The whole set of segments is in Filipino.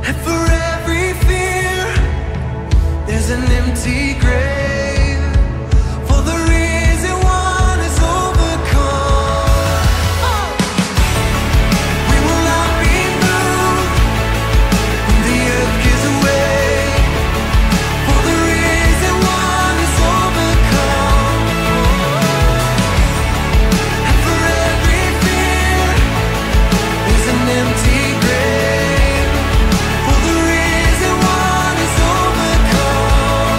And for every fear, there's an empty grave. For the risen one is overcome. We will not be moved when the earth gives away. For the risen one is overcome. And for every fear, there's an empty grave. For the risen one is overcome.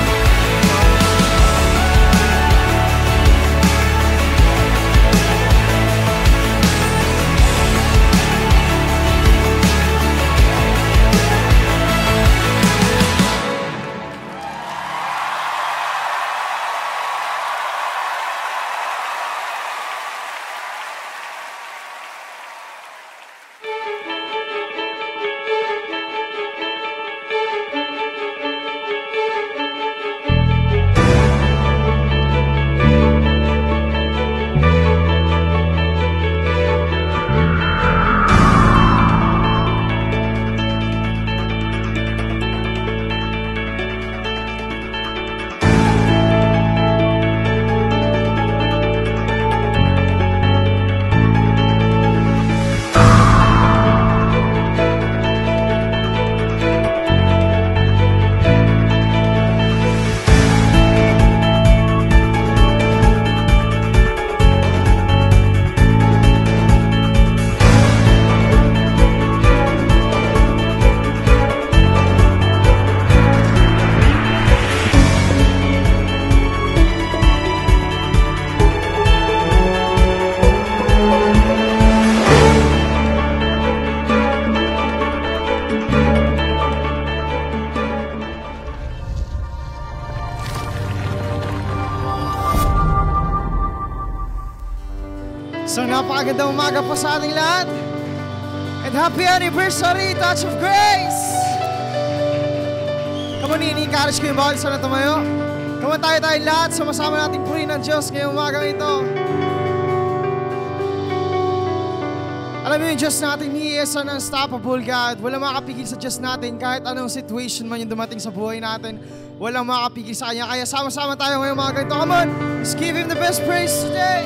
So napakagandang umaga po sa ating lahat. And happy anniversary, Touch of Grace! Come on, ini-encourage ko yung bawal sa natumayo. Come on, tayo lahat, sumasama nating purihin ng Diyos ngayong umaga ito. Alam mo yung Diyos natin, He is an unstoppable God. Walang makakapigil sa Diyos natin kahit anong situation man yung dumating sa buhay natin. Walang makakapigil sa Kanya. Kaya sama-sama tayo ngayong umaga ito. Come on, let's give Him the best praise today!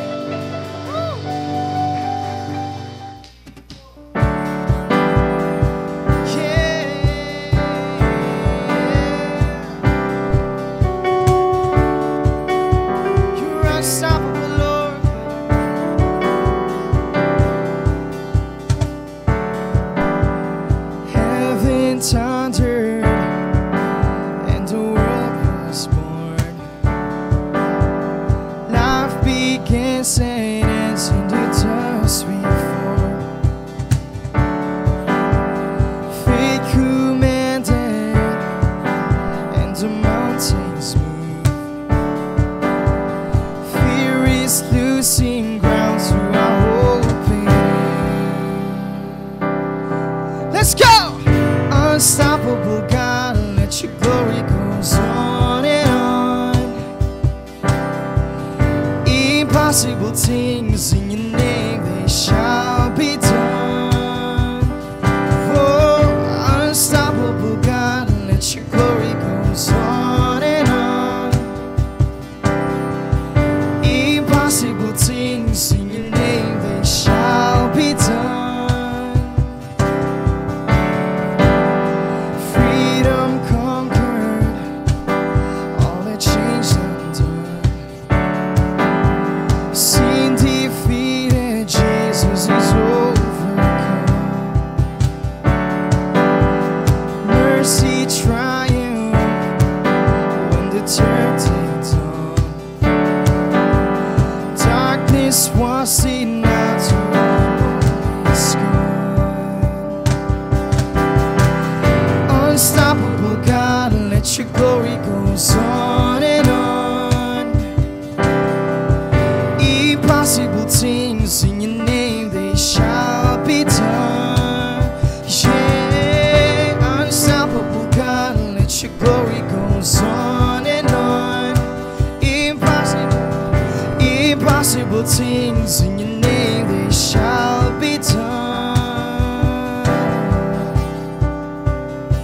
Thundered and the world was born. Life begins and ends in the dust we form. Fate commanded and the mountains move. Fear is losing ground to our open air. Let's go! Unstoppable God, let your glory goes on and on. Impossible things in your name, they shall be done. Oh, unstoppable God, let your glory goes on and on. Impossible things in your name, they shall be done. Was it not to always gone? Unstoppable God, let your glory goes on and on. Impossible things in your name, they shall be done. Yeah, unstoppable God, let your glory goes on and on. Impossible things in your name, they shall be done.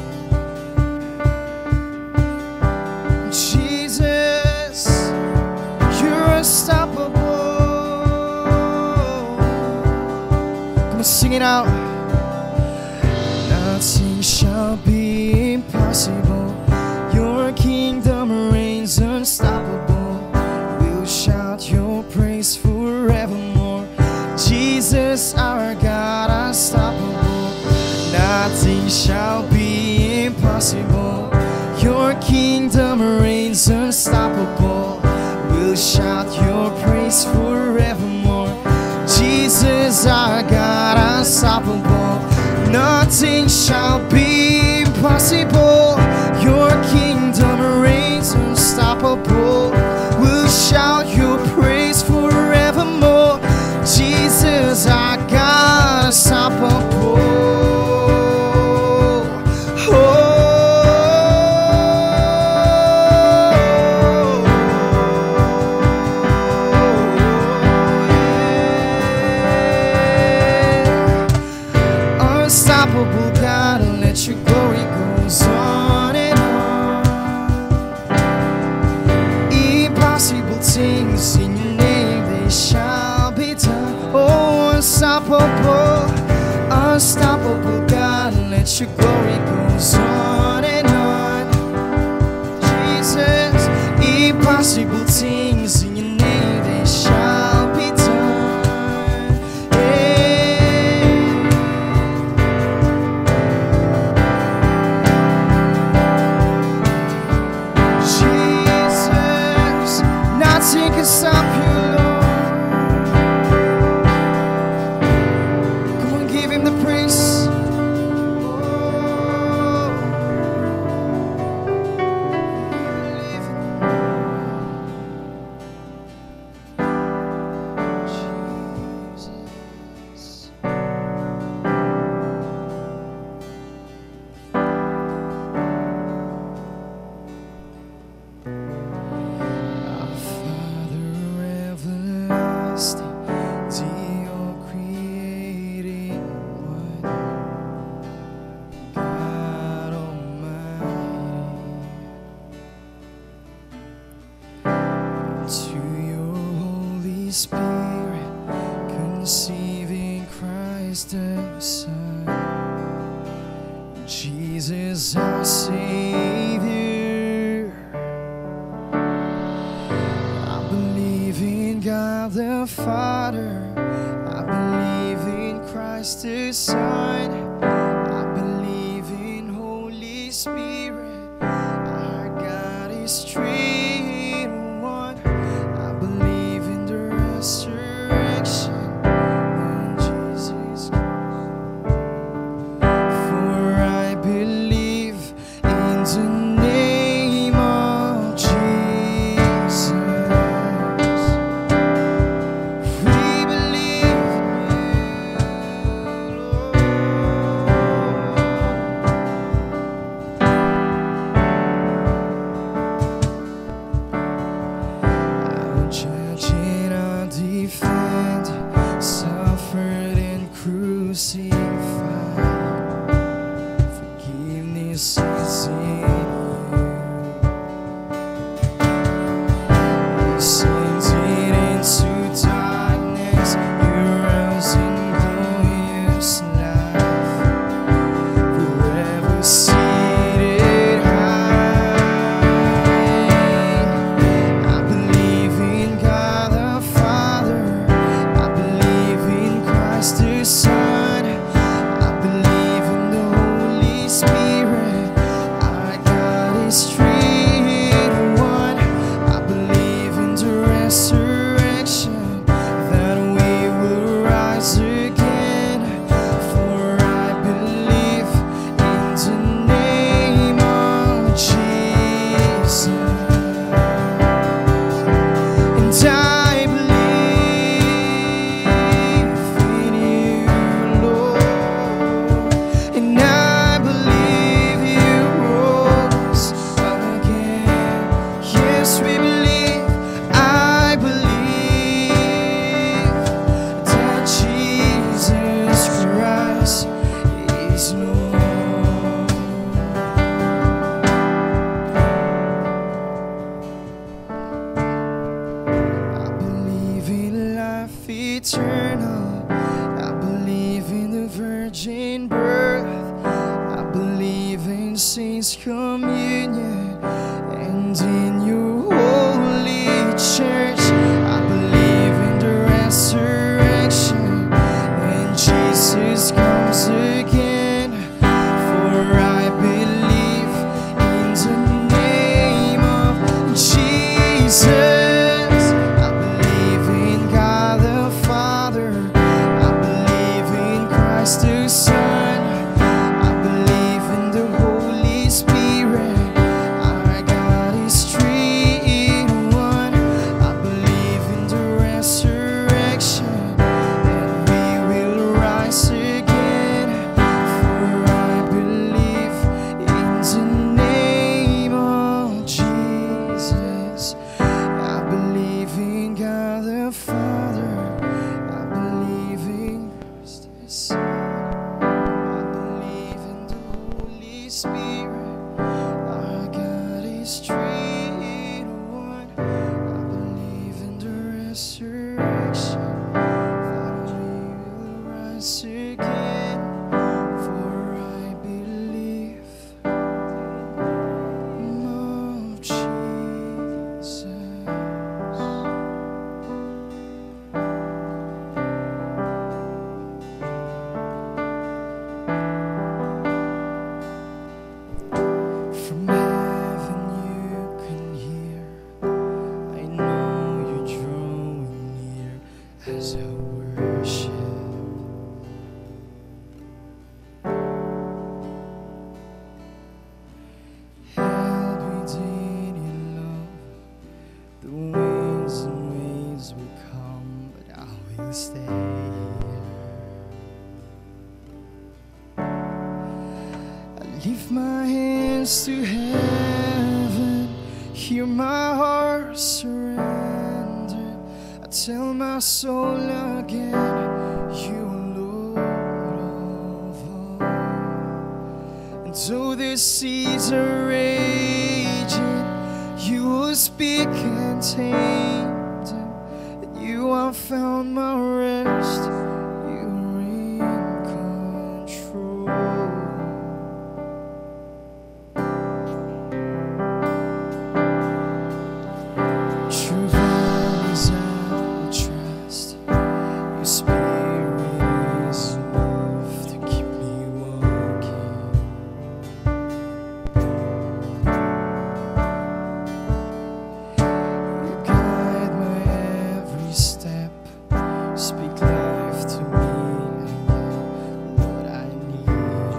nothing shall be impossible. Your kingdom reigns unstoppable. We'll shout your praise forevermore. Jesus, our God, unstoppable. Nothing shall be impossible. Your kingdom reigns unstoppable. We'll shout your praise forevermore. Jesus, our God, unstoppable. Unstoppable God, let your glory goes on and on. Impossible things in your name, they shall be done. Oh, unstoppable, unstoppable God, let your glory goes on and on. Jesus, impossible things in your name, they shall be done. Nothing can stop you, Lord. Come on, give him the praise. Jesus. Spirit, conceiving Christ the Son, Jesus our Savior. I believe in God the Father, I believe in Christ the Son, I believe in Holy Spirit, our God is three in one. I believe in the resurrection when Jesus comes. For I believe in the name of Jesus. We believe in you, Lord. I'll judge and I'll defend, suffered and crucified. Forgiveness is in you. You sent it into darkness, you rose in glorious life, forever seated high. I believe in God the Father, I believe in Christ the Son, I believe in the Holy Spirit, our God is three in one. I believe in the resurrection, that we will rise again. For I believe in the name of Jesus. And I believe in you, Lord. And I believe you rose again. Yes, we believe. I believe that Jesus Christ is Lord. I believe in life eternal. I believe in the virgin birth. I believe in saints' communion and in your holy church. I believe in the resurrection when Jesus comes again. I Spirit. Our God is three in one. I believe in the resurrection. That we will rise again. For I believe of Jesus. From heaven you can hear. I know you're drawing near as I worship. Held within your love, the winds and waves will come, but I will stay here. I lift my hands to heaven, hear my heart surrender. I tell my soul again, you are Lord of all. And though the seas are raging, you will speak and tame them. And you have found my rest, you are in control. True values I will trust. Your spirit is enough to keep me walking. You guide my every step. Speak life to me again. Lord, I need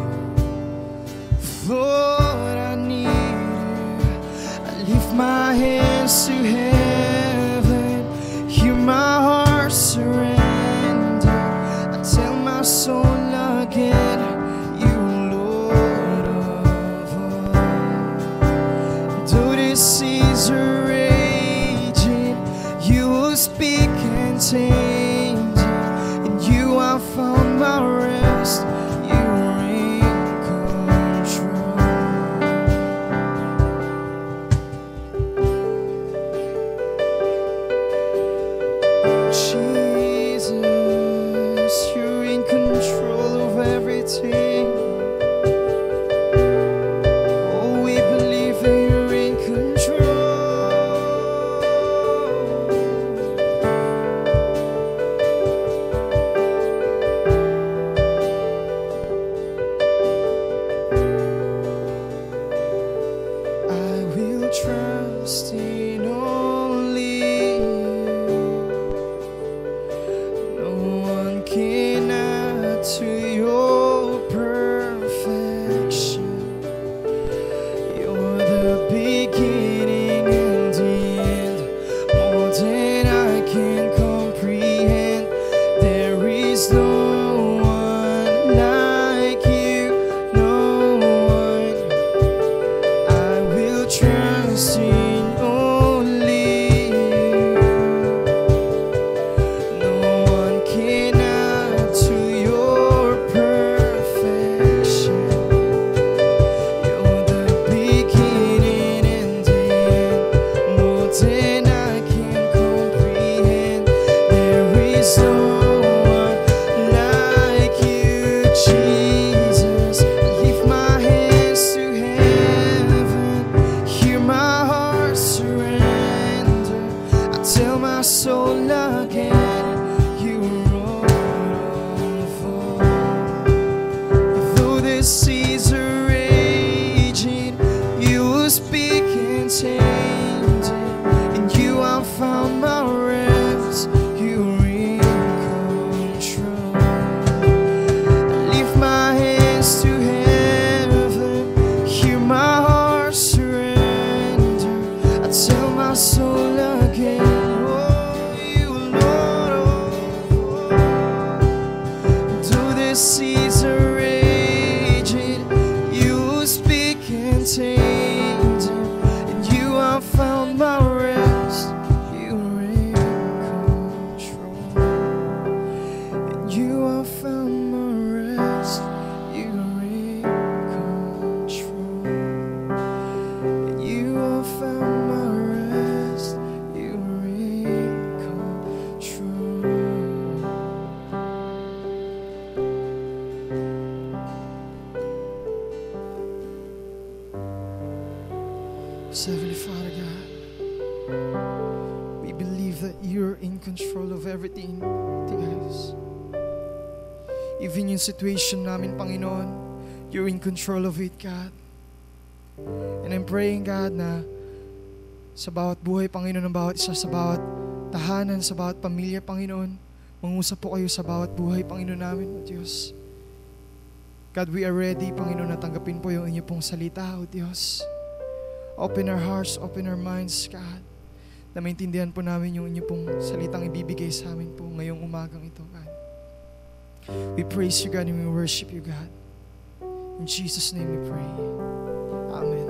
you. Lord, I need you. I lift my hands to heaven, hear my heart surrender. I tell my soul again, you are Lord of all. Though the seas are raging, you will speak and tame them. And you have found my rest, you are in control. Heavenly Father God, we believe that you're in control of everything, guys. Even yung situation namin, Panginoon, you're in control of it, God. And I'm praying, God, na sa bawat buhay, Panginoon, ng bawat isa, sa bawat tahanan, sa bawat pamilya, Panginoon, mangusap po kayo sa bawat buhay, Panginoon namin, O Diyos. God, we are ready, Panginoon, na tanggapin po yung inyo pong salita, O Diyos. Open our hearts, open our minds, God, na maintindihan po namin yung inyo pong salitang ibibigay sa amin po ngayong umagang ito, God. We praise you, God, and we worship you, God. In Jesus' name we pray. Amen.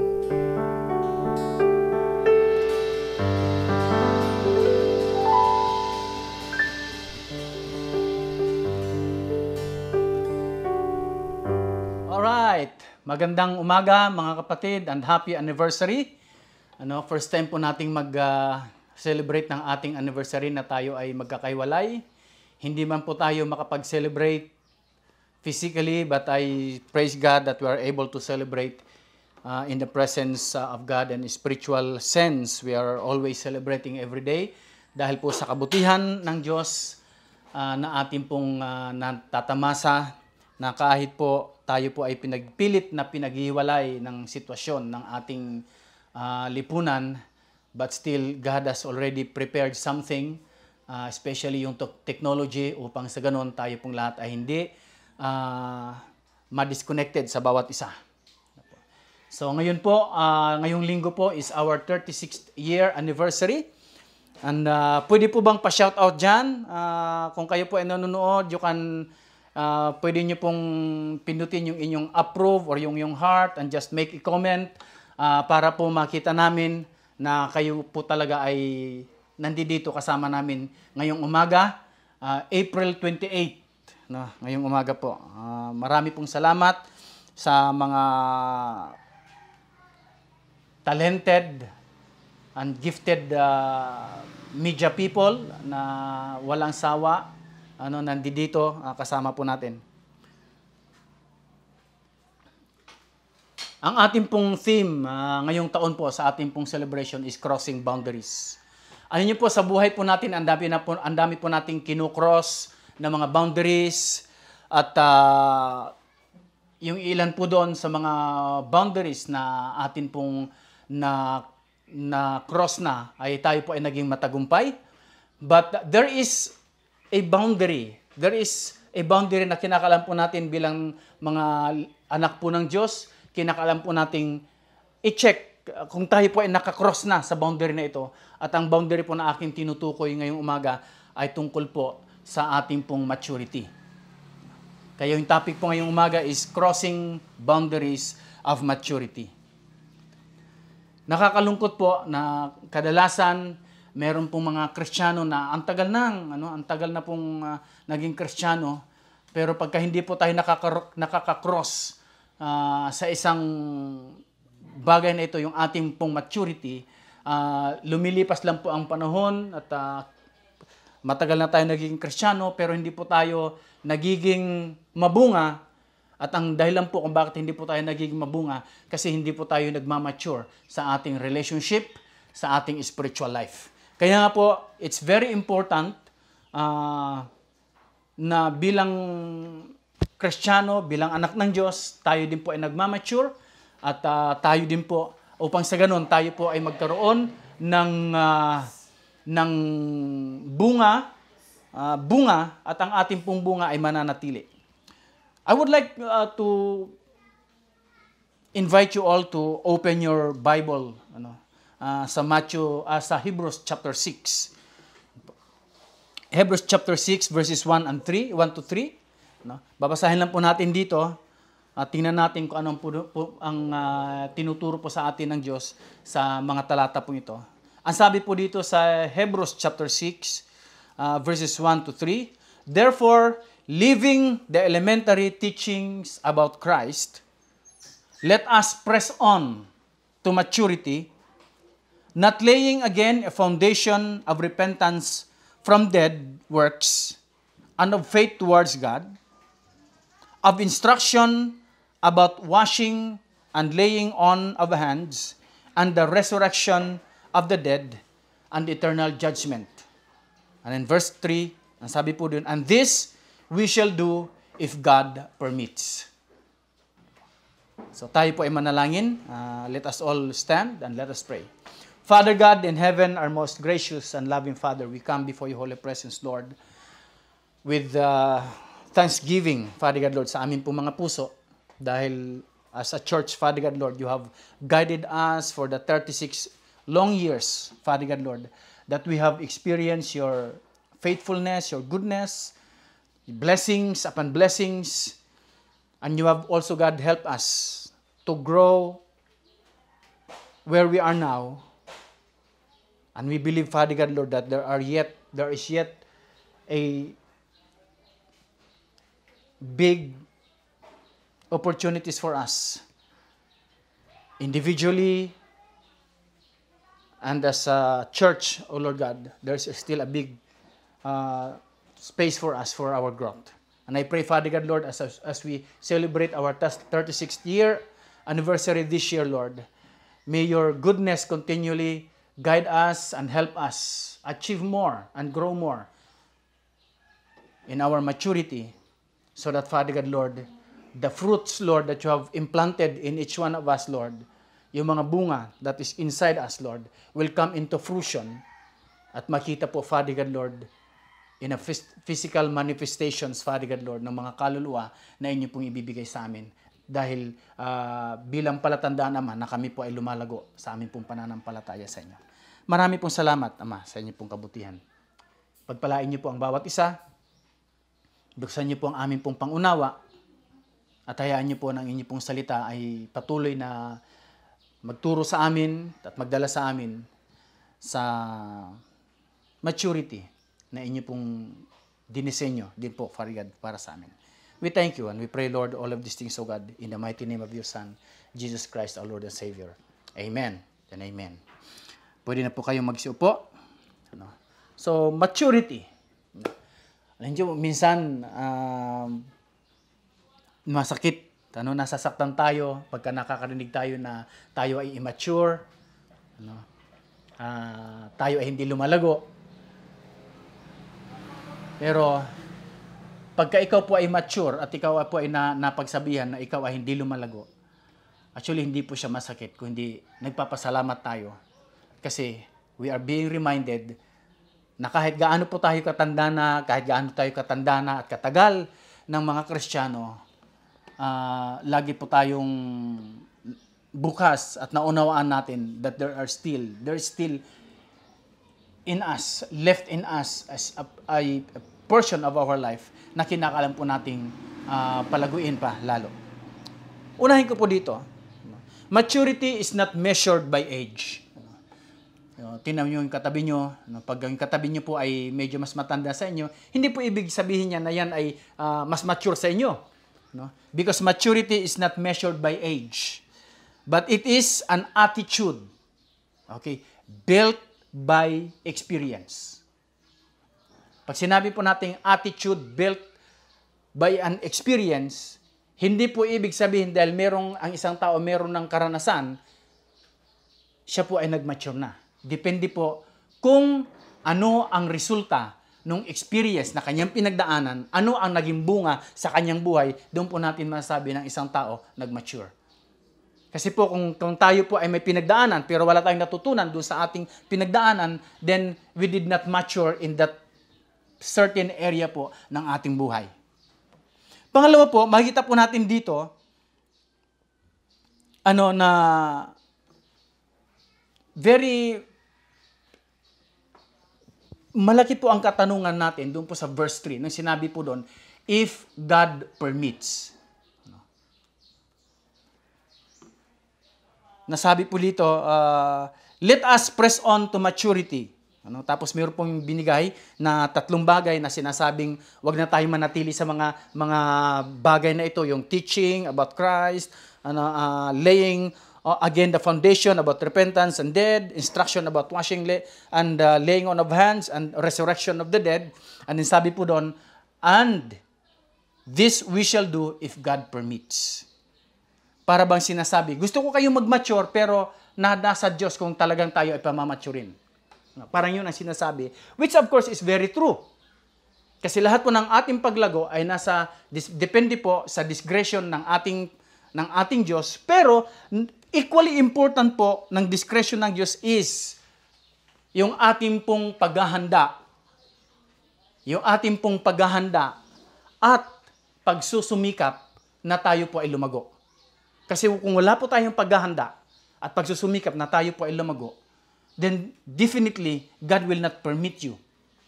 Alright, magandang umaga mga kapatid and happy anniversary. First time po nating mag-celebrate ng ating anniversary na tayo ay magkakaiwalay. Hindi man po tayo makapag-celebrate physically, but I praise God that we are able to celebrate in the presence of God and spiritual sense. We are always celebrating every day dahil po sa kabutihan ng Diyos na ating pong natatamasa na kahit po tayo po ay pinagpilit na pinaghiwalay ng sitwasyon ng ating lipunan, but still God has already prepared something, especially yung technology, upang sa ganon tayo pong lahat ay hindi ma-disconnected sa bawat isa. So ngayon po, ngayong linggo po is our 36th year anniversary. And pwede po bang pa-shoutout dyan? Kung kayo po ay nanonood, you can, pwede nyo pong pindutin yung inyong approve or yung heart and just make a comment para po makita namin na kayo po talaga ay nandito kasama namin ngayong umaga, April 28, no, ngayong umaga po. Marami pong salamat sa mga talented and gifted media people na walang sawa nandito kasama po natin. Ang ating pong theme ngayong taon po sa ating pong celebration is Crossing Boundaries. Ano niyo po, sa buhay po natin, ang dami po nating kinukross na mga boundaries at yung ilan po doon sa mga boundaries na atin pong na cross na ay tayo po ay naging matagumpay. But there is a boundary. There is a boundary na kinakalam po natin bilang mga anak po ng Diyos. Kinakalam po nating i-check kung tayo po ay nakakross na sa boundary na ito. At ang boundary po na aking tinutukoy ngayong umaga ay tungkol po sa ating pong maturity. Kaya yung topic po ngayong umaga is Crossing Boundaries of Maturity. Nakakalungkot po na kadalasan meron pong mga Kristiyano na ang tagal na pong naging Kristiyano, pero pagka hindi po tayo nakaka-cross sa isang bagay na ito, yung ating pong maturity, lumilipas lang po ang panahon at matagal na tayo naging Kristiyano pero hindi po tayo nagiging mabunga. At ang dahilan po kung bakit hindi po tayo nagiging mabunga, kasi hindi po tayo nagmamature sa ating relationship, sa ating spiritual life. Kaya nga po, it's very important na bilang Kristiyano, bilang anak ng Diyos, tayo din po ay nagmamature at tayo din po, upang sa ganun, tayo po ay magkaroon ng bunga at ang ating pong bunga ay mananatili. I would like to invite you all to open your Bible sa Hebrews chapter 6. Hebrews chapter 6 verses 1 to 3. Babasahin lang po natin dito at tingnan natin kung anong ang tinuturo po sa atin ng Diyos sa mga talata po ito. Ang sabi po dito sa Hebrews chapter 6 verses 1 to 3, "Therefore, leaving the elementary teachings about Christ, let us press on to maturity, not laying again a foundation of repentance from dead works and of faith towards God, of instruction about washing and laying on of hands, and the resurrection of the dead, and eternal judgment. And in verse 3, ang sabi po dun, and this we shall do if God permits. So tayo po ay manalangin. Let us all stand and let us pray. Father God in heaven, our most gracious and loving Father, we come before your holy presence, Lord, with thanksgiving, Father God, Lord, sa amin po mga puso. Dahil as a church, Father God, Lord, you have guided us for the 36 long years, Father God, Lord, that we have experienced your faithfulness, your goodness, blessings upon blessings, and you have also, God, helped us to grow where we are now. And we believe, Father God, Lord, that there is yet a big opportunities for us, individually and as a church, oh Lord God. There's still a big space for us for our growth. And I pray, Father God, Lord, as we celebrate our 36th year anniversary this year, Lord, may your goodness continually guide us and help us achieve more and grow more in our maturity, so that, Father God, Lord, the fruits, Lord, that you have implanted in each one of us, Lord, yung mga bunga that is inside us, Lord, will come into fruition at makita po, Father God, Lord, in a physical manifestations, Father God, Lord, ng mga kaluluwa na inyo pong ibibigay sa amin. Dahil bilang palatandaan naman na kami po ay lumalago sa aming pong pananampalataya sa inyo. Marami pong salamat, Ama, sa inyo pong kabutihan. Pagpalain niyo po ang bawat isa. Buksan niyo po ang aming pong pangunawa. At hayaan niyo po ng inyo pong salita ay patuloy na magturo sa amin at magdala sa amin sa maturity na inyo pong dinisenyo din po, Father God, para sa amin. We thank you and we pray, Lord, all of these things, O God, in the mighty name of your Son, Jesus Christ, our Lord and Savior. Amen and amen. Pwede na po kayong magsiupo. So, maturity. Alam niyo, minsan, masakit. Nasasaktan tayo pagka nakakarinig tayo na tayo ay immature. Tayo ay hindi lumalago. Pero, pagka ikaw po ay mature at ikaw po ay napagsabihan na ikaw ay hindi lumalago, actually, hindi po siya masakit, kundi nagpapasalamat tayo. Kasi we are being reminded na kahit gaano po tayo katanda na, kahit gaano tayo katanda na at katagal ng mga Kristiyano, lagi po tayong bukas at naunawaan natin that there is still in us, left in us as a portion of our life na kinakalam po nating palaguin pa lalo. Unahin ko po dito, maturity is not measured by age. Tingnan nyo yung katabi nyo. Pag yung katabi nyo po ay medyo mas matanda sa inyo, hindi po ibig sabihin niya na yan ay mas mature sa inyo. Because maturity is not measured by age. But it is an attitude. Okay? Built by experience. Pag sinabi po natin attitude built by an experience, hindi po ibig sabihin dahil ang isang tao meron ng karanasan, siya po ay nag-mature na. Depende po kung ano ang resulta ng experience na kanyang pinagdaanan, ano ang naging bunga sa kanyang buhay, doon po natin masasabi ng isang tao nag-mature. Kasi po kung tayo po ay may pinagdaanan pero wala tayong natutunan doon sa ating pinagdaanan, then we did not mature in that certain area po ng ating buhay. Pangalawa po, makikita po natin dito na very malaki po ang katanungan natin doon po sa verse 3 nang sinabi po doon, if God permits. Nasabi po dito, let us press on to maturity. Tapos mayroon pong binigay na 3 bagay na sinasabing wag na tayo manatili sa mga bagay na ito, yung teaching about Christ, laying again the foundation about repentance and dead, instruction about washing and laying on of hands and resurrection of the dead. And then sabi po doon, and this we shall do if God permits. Para bang sinasabi, gusto ko kayong mag-mature pero na nasa Diyos kung talagang tayo ay pamamaturin. Parang yun ang sinasabi, which of course is very true. Kasi lahat po ng ating paglago ay depende po sa discretion ng ating Diyos. Pero equally important po ng discretion ng Diyos is yung ating pong paghahanda. Yung ating pong paghahanda at pagsusumikap na tayo po ay lumago. Kasi kung wala po tayong paghahanda at pagsusumikap na tayo po ay lumago, then definitely God will not permit you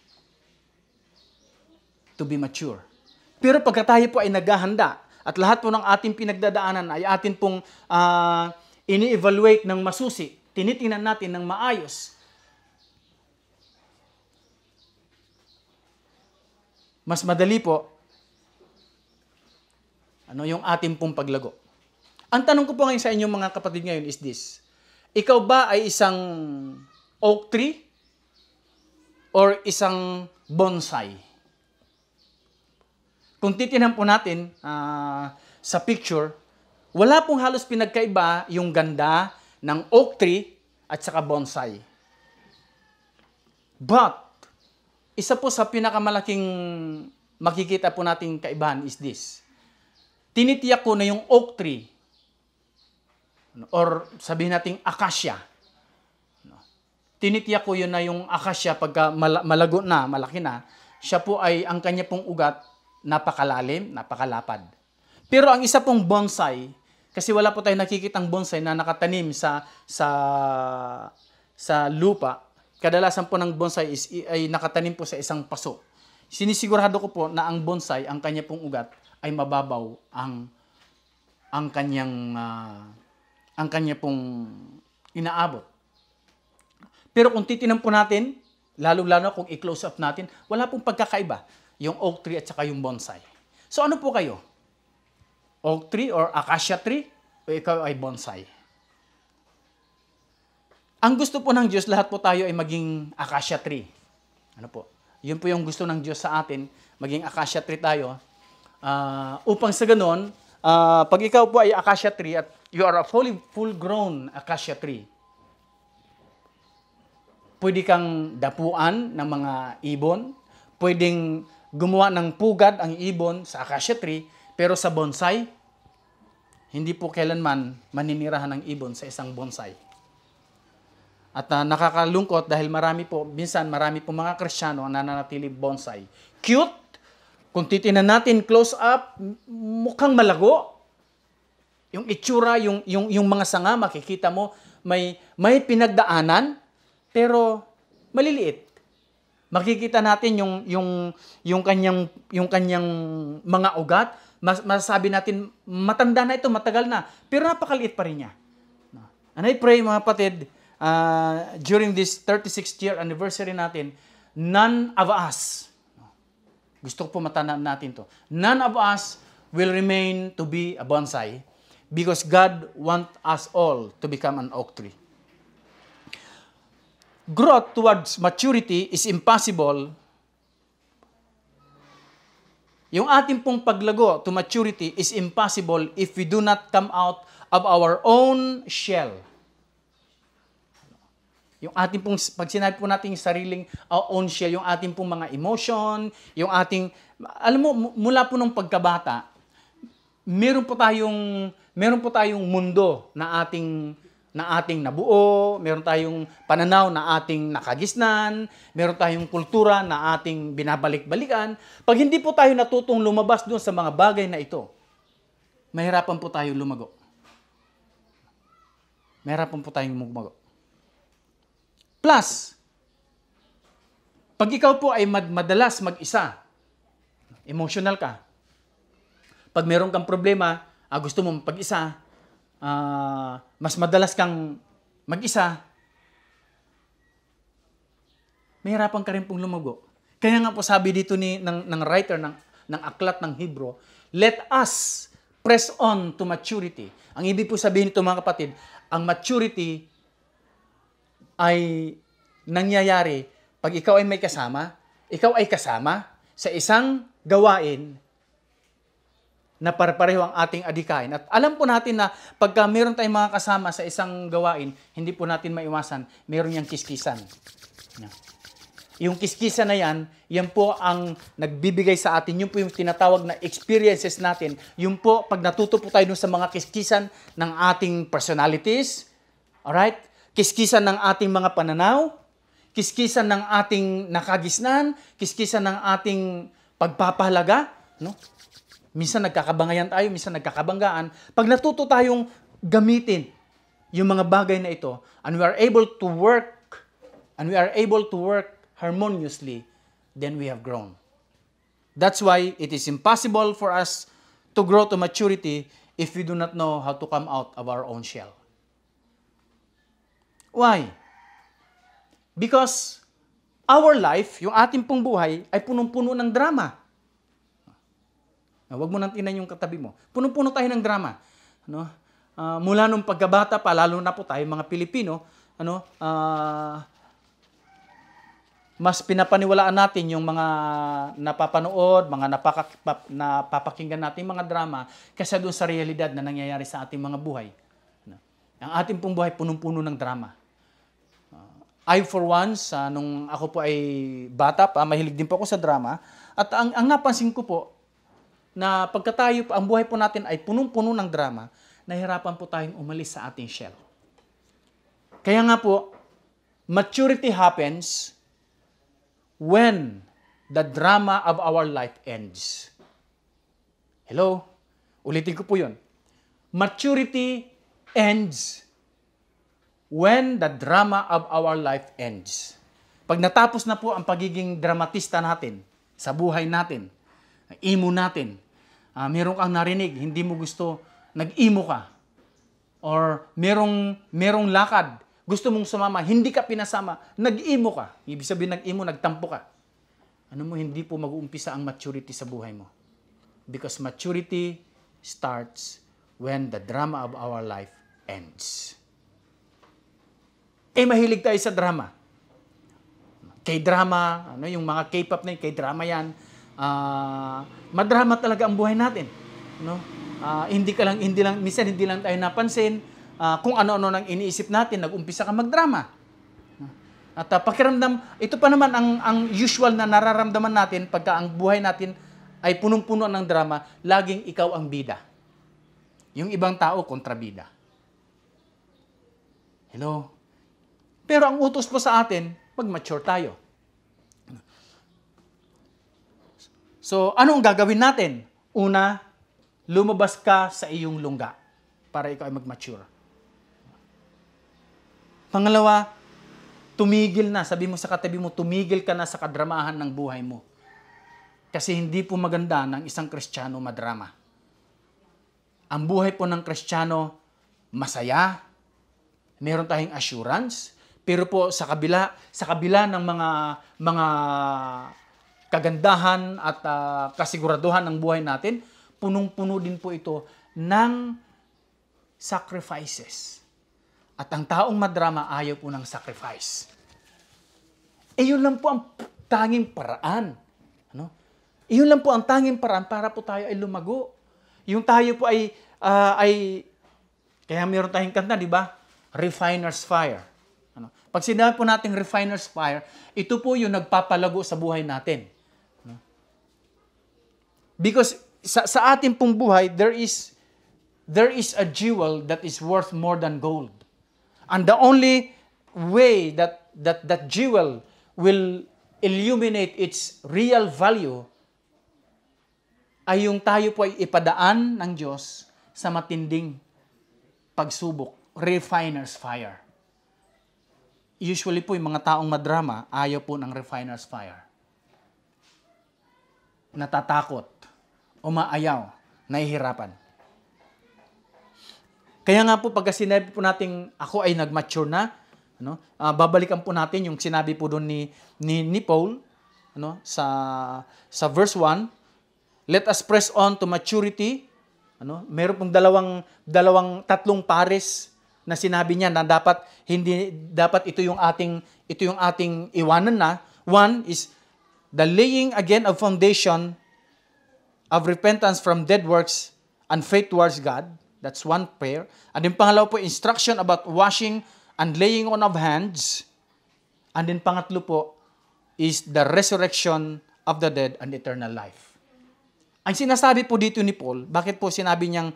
to be mature. Pero pagka tayo po ay naghahanda at lahat po ng ating pinagdadaanan ay atin pong ini-evaluate ng masusi, tinitingnan natin ng maayos, mas madali po yung ating pong paglago. Ang tanong ko po ngayon sa inyong mga kapatid ngayon is this: ikaw ba ay isang oak tree or isang bonsai? Kung titingnan po natin sa picture, wala pong halos pinagkaiba yung ganda ng oak tree at saka bonsai. But, isa po sa pinakamalaking makikita po nating kaibahan is this. Tinitiyak ko na yung oak tree, or sabihin nating acacia. Tinitiyak ko yun na yung acacia pagka malago na, malaki na, siya po ay ang kanya pong ugat napakalalim, napakalapad. Pero ang isa pong bonsai, kasi wala po tayong nakikitang bonsai na nakatanim sa lupa. Kadalasan po ng bonsai ay nakatanim po sa isang paso. Sinisigurado ko po na ang bonsai, ang kanya pong ugat, ay mababaw ang kanya pong inaabot. Pero kung titinan po natin, lalo-lalo kung i-close up natin, wala pong pagkakaiba yung oak tree at saka yung bonsai. So ano po kayo? Oak tree or acacia tree? O ikaw ay bonsai? Ang gusto po ng Diyos, lahat po tayo ay maging acacia tree. Ano po? Yun po yung gusto ng Diyos sa atin, maging acacia tree tayo. Upang sa ganon, pag ikaw po ay acacia tree at you are a full-grown acacia tree, pwede kang dapuan ng mga ibon, pwedeng gumawa ng pugad ang ibon sa acacia tree, pero sa bonsai, hindi po kailanman maninirahan ng ibon sa isang bonsai. At nakakalungkot dahil marami po mga Kristiyano ang nananatili bonsai. Cute, kung titinan natin close up, mukhang malago. Yung itsura, yung mga sanga, makikita mo, may pinagdaanan, pero maliliit. Makikita natin yung kanyang mga ugat, masasabi natin, matanda na ito, matagal na, pero napakaliit pa rin niya. And I pray, mga kapatid, during this 36th year anniversary natin, none of us, gusto ko po matandaan natin to, none of us will remain to be a bonsai because God wants us all to become an oak tree. Growth towards maturity is impossible. Yung ating pong paglago to maturity is impossible if we do not come out of our own shell. Yung ating pong, pag sinabi po natin yung sariling own shell, yung ating pong mga emotion, yung ating, alam mo, mula po nung pagkabata, meron po tayong mundo na ating nabuo, meron tayong pananaw na ating nakagisnan, meron tayong kultura na ating binabalik-balikan. Pag hindi po tayo natutong lumabas doon sa mga bagay na ito, mahirapan po tayong lumago. Mahirapan po tayong lumago. Plus, pag ikaw po ay madalas mag-isa, emotional ka. Pag meron kang problema, gusto mo pag-isa, mas madalas kang mag-isa, mahirapan ka rin pong lumago. Kaya nga po sabi dito ng writer ng aklat ng Hebrew, let us press on to maturity. Ang ibig po sabihin nito, mga kapatid, ang maturity ay nangyayari pag ikaw ay may kasama, ikaw ay kasama sa isang gawain na pare-pareho ang ating adikain. At alam po natin na pagka meron tayong mga kasama sa isang gawain, hindi po natin maiwasan, meron yung kiskisan. Yung kiskisan na yan po ang nagbibigay sa atin, yun po yung tinatawag na experiences natin. Yun po, pag natuto po tayo dun sa mga kiskisan ng ating personalities, alright? Kiskisan ng ating mga pananaw, kiskisan ng ating nakagisnan, kiskisan ng ating pagpapahalaga, no? Minsan nagkakabangayan tayo, minsan nagkakabanggaan. Pag natuto tayong gamitin yung mga bagay na ito, and we are able to work harmoniously, then we have grown. That's why it is impossible for us to grow to maturity if we do not know how to come out of our own shell. Why? Because our life, yung ating pong buhay, ay punong-puno ng drama. Huwag mo nang tinan yung katabi mo. Punong-puno tayo ng drama. Ano? Mula nung pagkabata pa, lalo na po tayo mga Pilipino, mas pinapaniwalaan natin yung mga napapanood, mga napapakinggan natin mga drama kaysa doon sa realidad na nangyayari sa ating mga buhay. Ang ating pong buhay, punong-puno ng drama. I for once, nung ako po ay bata pa, mahilig din po ako sa drama. At ang napansin ko po, na pagkatayo, ang buhay po natin ay punong-puno ng drama, nahirapan po tayong umalis sa ating shell. Kaya nga po, maturity happens when the drama of our life ends. Hello? Ulitin ko po yun. Maturity ends when the drama of our life ends. Pag natapos na po ang pagiging dramatista natin sa buhay natin, imo natin, meron kang narinig, hindi mo gusto, nag-imo ka. Or merong lakad, gusto mong sumama, hindi ka pinasama, nag-imo ka. Ibig sabihin nag-imo, nagtampo ka. Ano mo, hindi po mag-uumpisa ang maturity sa buhay mo. Because maturity starts when the drama of our life ends. Mahilig tayo sa drama. K-drama, yung mga K-pop na yun, K-drama yan. Madrama talaga ang buhay natin, no? Minsan hindi lang tayo napansin kung ano-ano nang iniisip natin, nag-umpisa ka magdrama. At pakiramdam, ito pa naman ang usual na nararamdaman natin pagka ang buhay natin ay punong-puno ng drama, laging ikaw ang bida. Yung ibang tao kontrabida. Hello? Pero ang utos po sa atin, mag-mature tayo. So, ano ang gagawin natin? Una, lumabas ka sa iyong lungga para ikaw ay mag-mature. Pangalawa, tumigil na. Sabi mo sa katabi mo, tumigil ka na sa kadramahan ng buhay mo. Kasi hindi po maganda ng isang Kristiyano madrama. Ang buhay po ng Kristiyano, masaya, meron tayong assurance, pero po sa kabila ng mga kagandahan at kasiguraduhan ng buhay natin, punong-puno din po ito ng sacrifices. At ang taong madrama ayaw po ng sacrifice. Yun lang po ang tanging paraan. Ano? Yun lang po ang tanging paraan para po tayo ay lumago. Yung tayo po ay kaya meron tayong kanta, di ba? Refiner's fire. Ano? Pag sinabi po natin refiner's fire, ito po yung nagpapalago sa buhay natin. Because sa ating pong buhay, there is a jewel that is worth more than gold. And the only way that jewel will illuminate its real value ay yung tayo po ay ipadaan ng Diyos sa matinding pagsubok, refiner's fire. Usually po yung mga taong madrama, ayaw po ng refiner's fire. Natatakot, umaayaw, nahihirapan. Kaya nga po pagka sinabi po natin ako ay nag-mature na, babalikan po natin yung sinabi po doon ni Paul sa verse 1, let us press on to maturity. Meron pong tatlong pares na sinabi niya na dapat ito yung ating iwanan na. One is the laying again of foundation of repentance from dead works and faith towards God. That's one prayer. And then pangalawa po, instruction about washing and laying on of hands. And then pangatlo po is the resurrection of the dead and eternal life. Ang sinasabi po dito ni Paul, bakit po sinabi niyang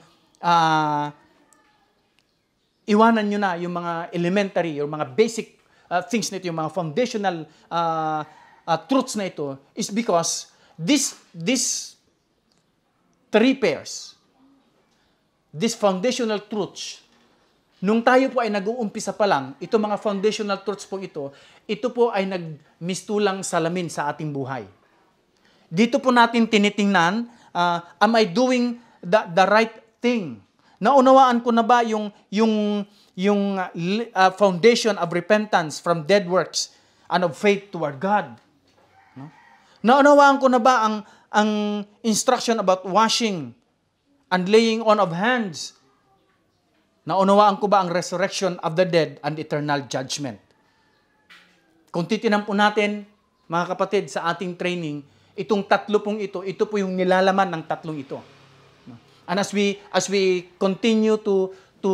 iwanan nyo na yung mga elementary, yung mga basic things na ito, yung mga foundational truths na ito, is because this three pairs, these foundational truths, nung tayo po ay nag-uumpisa pa lang, ito mga foundational truths po ito po ay nagmistulang salamin sa ating buhay. Dito po natin tinitingnan, am I doing the right thing? Naunawaan ko na ba yung foundation of repentance from dead works and of faith toward God? No? Naunawaan ko na ba ang instruction about washing and laying on of hands? Naunawaan ko ba ang resurrection of the dead and eternal judgment? Kung titinan po natin, mga kapatid, sa ating training, itong tatlo pong ito po yung nilalaman ng tatlong ito. And as we continue to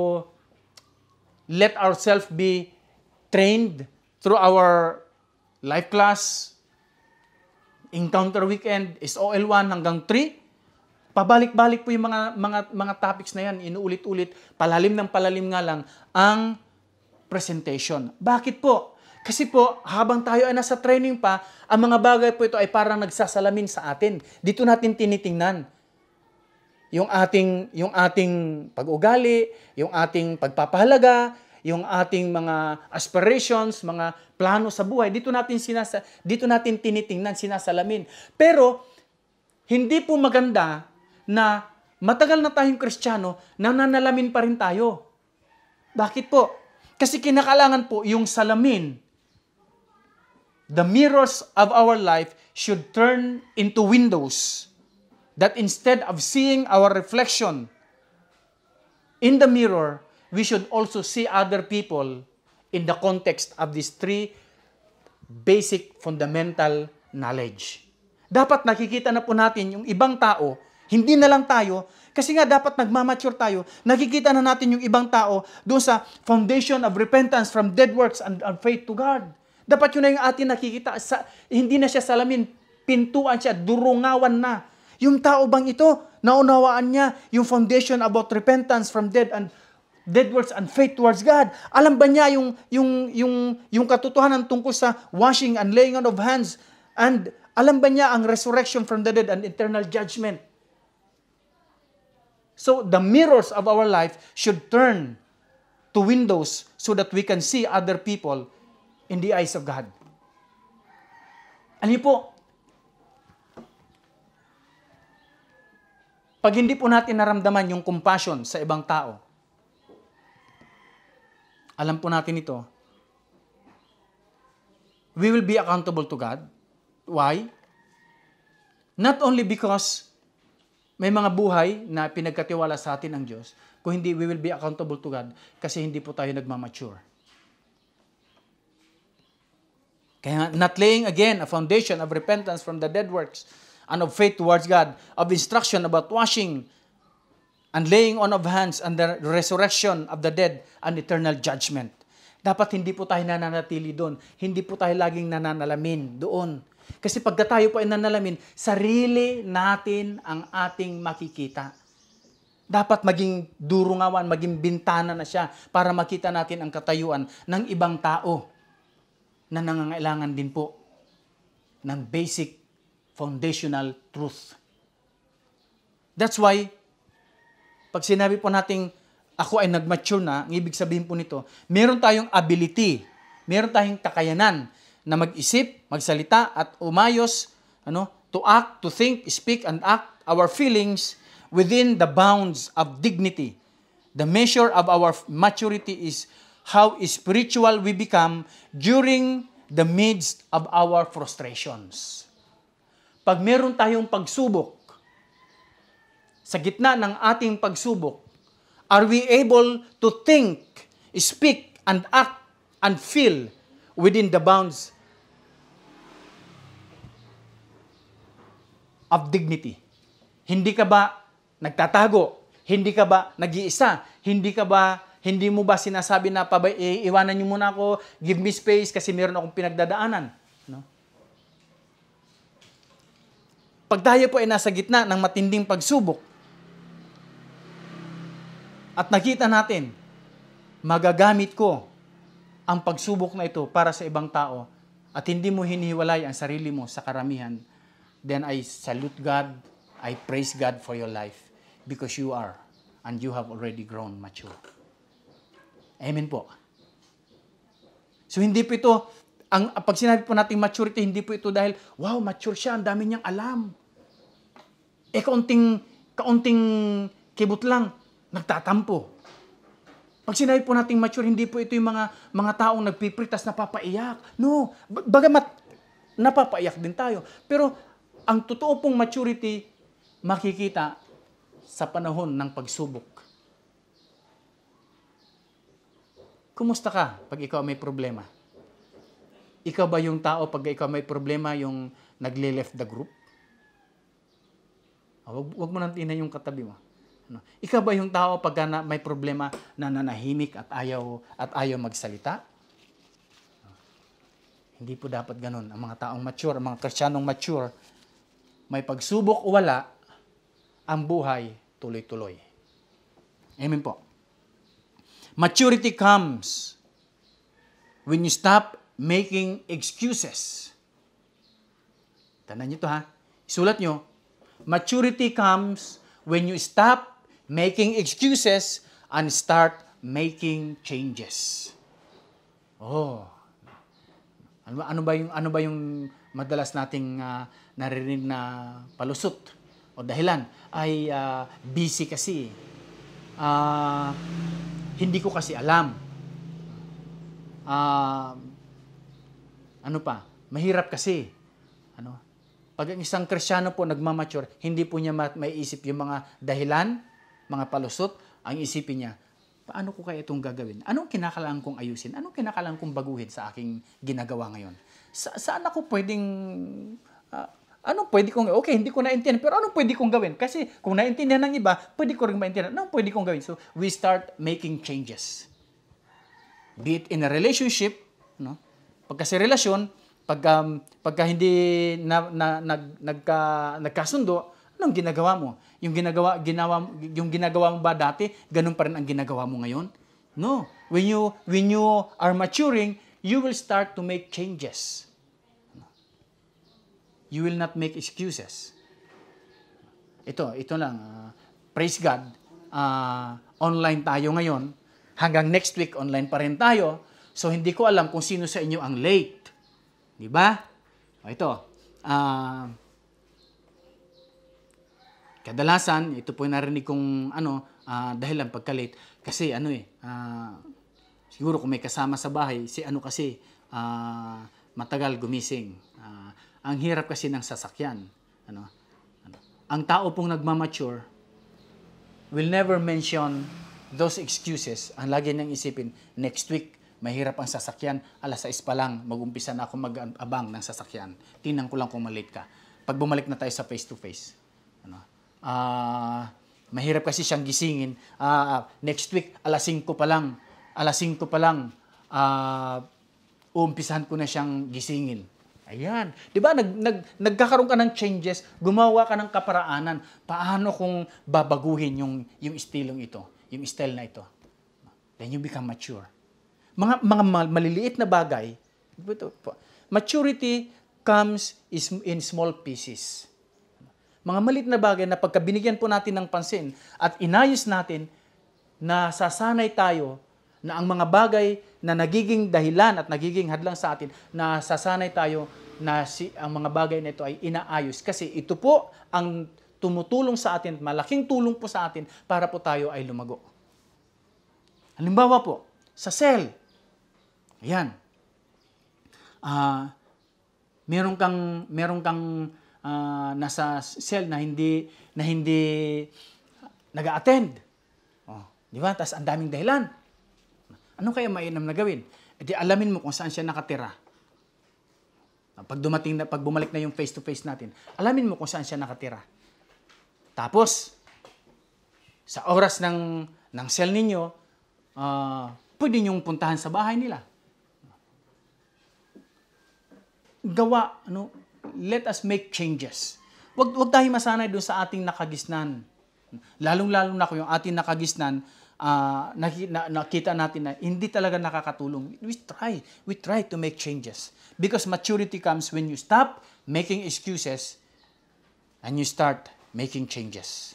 let ourselves be trained through our life class, encounter weekend, SOL 1 hanggang 3, pabalik-balik po yung mga topics na yan, inuulit-ulit, palalim ng palalim nga lang ang presentation. Bakit po? Kasi po, habang tayo ay nasa training pa, ang mga bagay po ito ay parang nagsasalamin sa atin. Dito natin tinitingnan yung ating pag-ugali, yung ating pagpapahalaga, yung ating mga aspirations, mga plano sa buhay. Dito natin tinitingnan, sinasalamin. Pero hindi po maganda na matagal na tayong Kristiyano, nananalamin pa rin tayo. Bakit po? Kasi kinakailangan po yung salamin, the mirrors of our life should turn into windows that instead of seeing our reflection in the mirror, we should also see other people in the context of these three basic fundamental knowledge. Dapat nakikita na po natin yung ibang tao, hindi na lang tayo, kasi nga dapat nagmamature tayo, nakikita na natin yung ibang tao doon sa foundation of repentance from dead works and faith to God. Dapat yun na yung atin nakikita, hindi na siya salamin, pintuan siya, durungawan na. Yung tao bang ito, naunawaan niya yung foundation about repentance from dead works and faith towards God. Alam ba niya yung katotohanan tungkol sa washing and laying on of hands? And alam ba niya ang resurrection from the dead and eternal judgment? So the mirrors of our life should turn to windows so that we can see other people in the eyes of God. Alam niyo po, pag hindi po natin naramdaman yung compassion sa ibang tao, alam po natin ito, we will be accountable to God. Why? Not only because may mga buhay na pinagkatiwala sa atin ng Diyos, kung hindi, we will be accountable to God kasi hindi po tayo nagmamature. Kaya not laying again a foundation of repentance from the dead works and of faith towards God, of instruction about washing and laying on of hands and the resurrection of the dead and eternal judgment. Dapat hindi po tayo nananatili doon. Hindi po tayo laging nananalamin doon. Kasi pagka tayo po ay nanalamin, sarili natin ang ating makikita. Dapat maging durungawan, maging bintana na siya para makita natin ang katayuan ng ibang tao na nangangailangan din po ng basic foundational truth. That's why, pag sinabi po nating ako ay nag-mature na, ang ibig sabihin po nito, meron tayong ability, meron tayong kakayanan na mag-isip, magsalita, at umayos, to act, to think, speak, and act our feelings within the bounds of dignity. The measure of our maturity is how spiritual we become during the midst of our frustrations. Pag meron tayong pagsubok, sa gitna ng ating pagsubok, are we able to think, speak, and act, and feel within the bounds of dignity? Hindi ka ba nagtatago? Hindi ka ba nag-iisa? Hindi mo ba sinasabi na iwanan niyo muna ako, give me space kasi meron akong pinagdadaanan? No? Pag tayo po ay nasa gitna ng matinding pagsubok, at nakita natin, magagamit ko ang pagsubok na ito para sa ibang tao, at hindi mo hinihiwalay ang sarili mo sa karamihan, then I salute God, I praise God for your life, because you are, and you have already grown mature. Amen po. So hindi po ito, pag sinabi po natin maturity, hindi po ito dahil, wow, mature siya, ang dami niyang alam. Kaunting kibot lang, nagtatampo. Pag sinabi po natin mature, hindi po ito yung mga taong nagpipritas, napapaiyak. No, bagamat napapaiyak din tayo. Pero ang totoo pong maturity, makikita sa panahon ng pagsubok. Kumusta ka pag ikaw may problema? Ikaw ba yung tao pag ikaw may problema, yung nagle-left the group? Huwag mo nang tingnan yung katabi mo. Ano? Ikaw ba yung tao pag may problema na nanahimik at ayaw magsalita? Hindi po dapat ganun. Ang mga taong mature, ang mga Kristiyanong mature, may pagsubok o wala, ang buhay tuloy-tuloy. Amen po. Maturity comes when you stop making excuses. Tandaan nyo ito ha. Isulat nyo. Maturity comes when you stop making excuses and start making changes. Oh. Ano ba yung madalas nating naririnig na palusot o dahilan? Ay busy kasi. Hindi ko kasi alam. Ano pa? Mahirap kasi. Pag ang isang Kristiyano po nagmamature, hindi po niya maiisip yung mga dahilan, mga palusot, ang isipin niya, paano ko kaya itong gagawin? Anong kinakailangan kong ayusin? Anong kinakailangan kong baguhin sa aking ginagawa ngayon? Saan ako pwedeng... anong pwede kong... Okay, hindi ko naintindihan, pero anong pwede kong gawin? Kasi kung naintindihan ng iba, pwede ko rin maintindihan. Anong pwede kong gawin? So, we start making changes. Be it in a relationship, no? Pagka sa relasyon, pagka hindi nagkasundo, anong ginagawa mo? Yung ginagawa mo ba dati, ganun pa rin ang ginagawa mo ngayon? No. When you are maturing, you will start to make changes. You will not make excuses. Ito lang. Praise God. Online tayo ngayon. Hanggang next week, online pa rin tayo. So, hindi ko alam kung sino sa inyo ang late. Di ba? Ito. Kadalasan, ito po yung narinig kong dahilan pagka-late. Kasi siguro kung may kasama sa bahay, si kasi matagal gumising. Ang hirap kasi ng sasakyan. Ang tao pong nagmamature will never mention those excuses. Ang lagi niyang isipin, next week, mahirap ang sasakyan, alas 6 pa lang, mag-umpisa na ako mag-abang ng sasakyan. Tingnan ko lang kung malate ka. Pag bumalik na tayo sa face-to-face. Mahirap kasi siyang gisingin. Next week, alas 5 pa lang, uumpisahan ko na siyang gisingin. Ayan. Di ba? Nagkakaroon ka ng changes, gumawa ka ng kaparaanan. Paano kung babaguhin yung estilong ito, yung style na ito? Then you become mature. Mga maliliit na bagay, maturity comes in small pieces. Mga maliit na bagay na pagka binigyan po natin ng pansin at inayos natin, na sasanay tayo na ang mga bagay na nagiging dahilan at nagiging hadlang sa atin, na sasanay tayo na ang mga bagay na ito ay inaayos. Kasi ito po ang tumutulong sa atin, malaking tulong po sa atin para po tayo ay lumago. Halimbawa po, sa cell. Ayan. Meron kang nasa cell na hindi nag-a-attend. Di ba? Tapos ang daming dahilan. Ano kaya mainam na gawin? Di alamin mo kung saan siya nakatira. Pag bumalik na yung face-to-face natin, alamin mo kung saan siya nakatira. Tapos, sa oras ng cell ninyo, pwede niyong puntahan sa bahay nila. Gawa, let us make changes. Wag tayo masanay doon sa ating nakagisnan. Lalong-lalo na kung yung ating nakagisnan, nakita natin na hindi talaga nakakatulong. We try to make changes. Because maturity comes when you stop making excuses and you start making changes.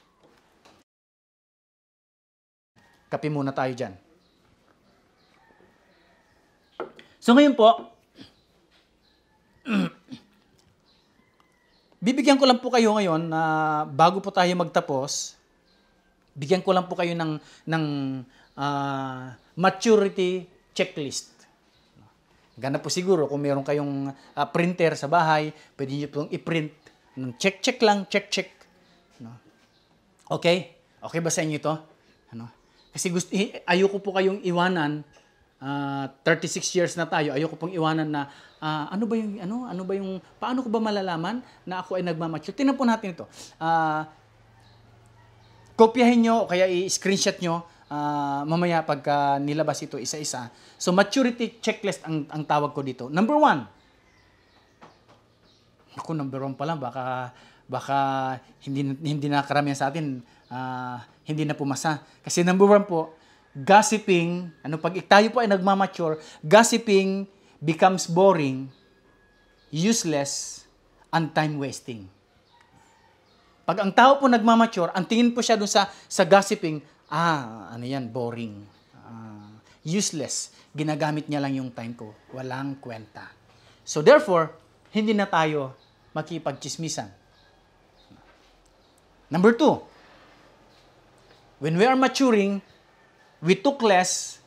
Kape muna tayo dyan. So ngayon po, bibigyan ko lang po kayo ngayon na bago po tayo magtapos, bigyan ko lang po kayo ng maturity checklist. Ganda po siguro kung meron kayong printer sa bahay, pwede niyo pong i-print. Check lang, check. Okay? Okay ba sa inyo ito? Kasi ayoko po kayong iwanan, 36 years na tayo, ayoko pong iwanan na, paano ko ba malalaman na ako ay nagmamature? Tingnan po natin ito. Kopyahin nyo o kaya i-screenshot nyo mamaya pagka nilabas ito isa-isa. So, maturity checklist ang tawag ko dito. Number 1. Ako, number 1 pa lang. Baka hindi na karamihan sa atin, hindi na pumasa. Kasi number 1 po, gossiping, pag tayo po ay nagmamature, gossiping becomes boring, useless, and time-wasting. Pag ang tao po nagmamature, ang tingin po siya dun sa gossiping, boring, useless, ginagamit niya lang yung time ko, walang kwenta. So therefore, hindi na tayo makipagchismisan. Number 2, when we are maturing, we talk less,